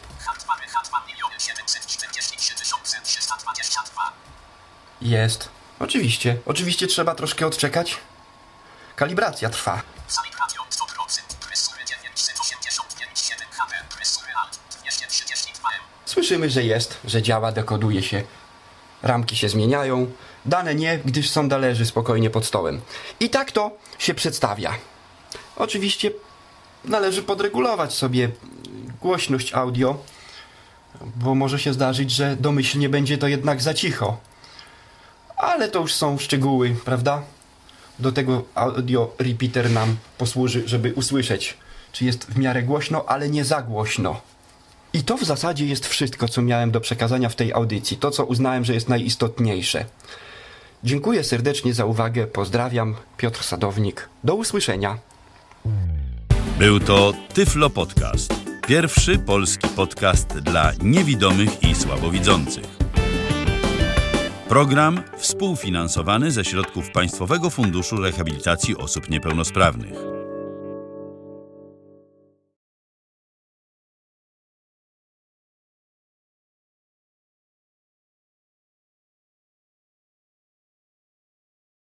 Jest. Oczywiście. Oczywiście trzeba troszkę odczekać. Kalibracja trwa. Słyszymy, że jest, że działa, dekoduje się. Ramki się zmieniają. Dane nie, gdyż sonda leży spokojnie pod stołem. I tak to się przedstawia. Oczywiście należy podregulować sobie głośność audio, bo może się zdarzyć, że domyślnie będzie to jednak za cicho. Ale to już są szczegóły, prawda? Do tego audio repeater nam posłuży, żeby usłyszeć, czy jest w miarę głośno, ale nie za głośno. I to w zasadzie jest wszystko, co miałem do przekazania w tej audycji. To, co uznałem, że jest najistotniejsze. Dziękuję serdecznie za uwagę. Pozdrawiam. Piotr Sadownik. Do usłyszenia. Był to Tyflo Podcast. Pierwszy polski podcast dla niewidomych i słabowidzących. Program współfinansowany ze środków Państwowego Funduszu Rehabilitacji Osób Niepełnosprawnych.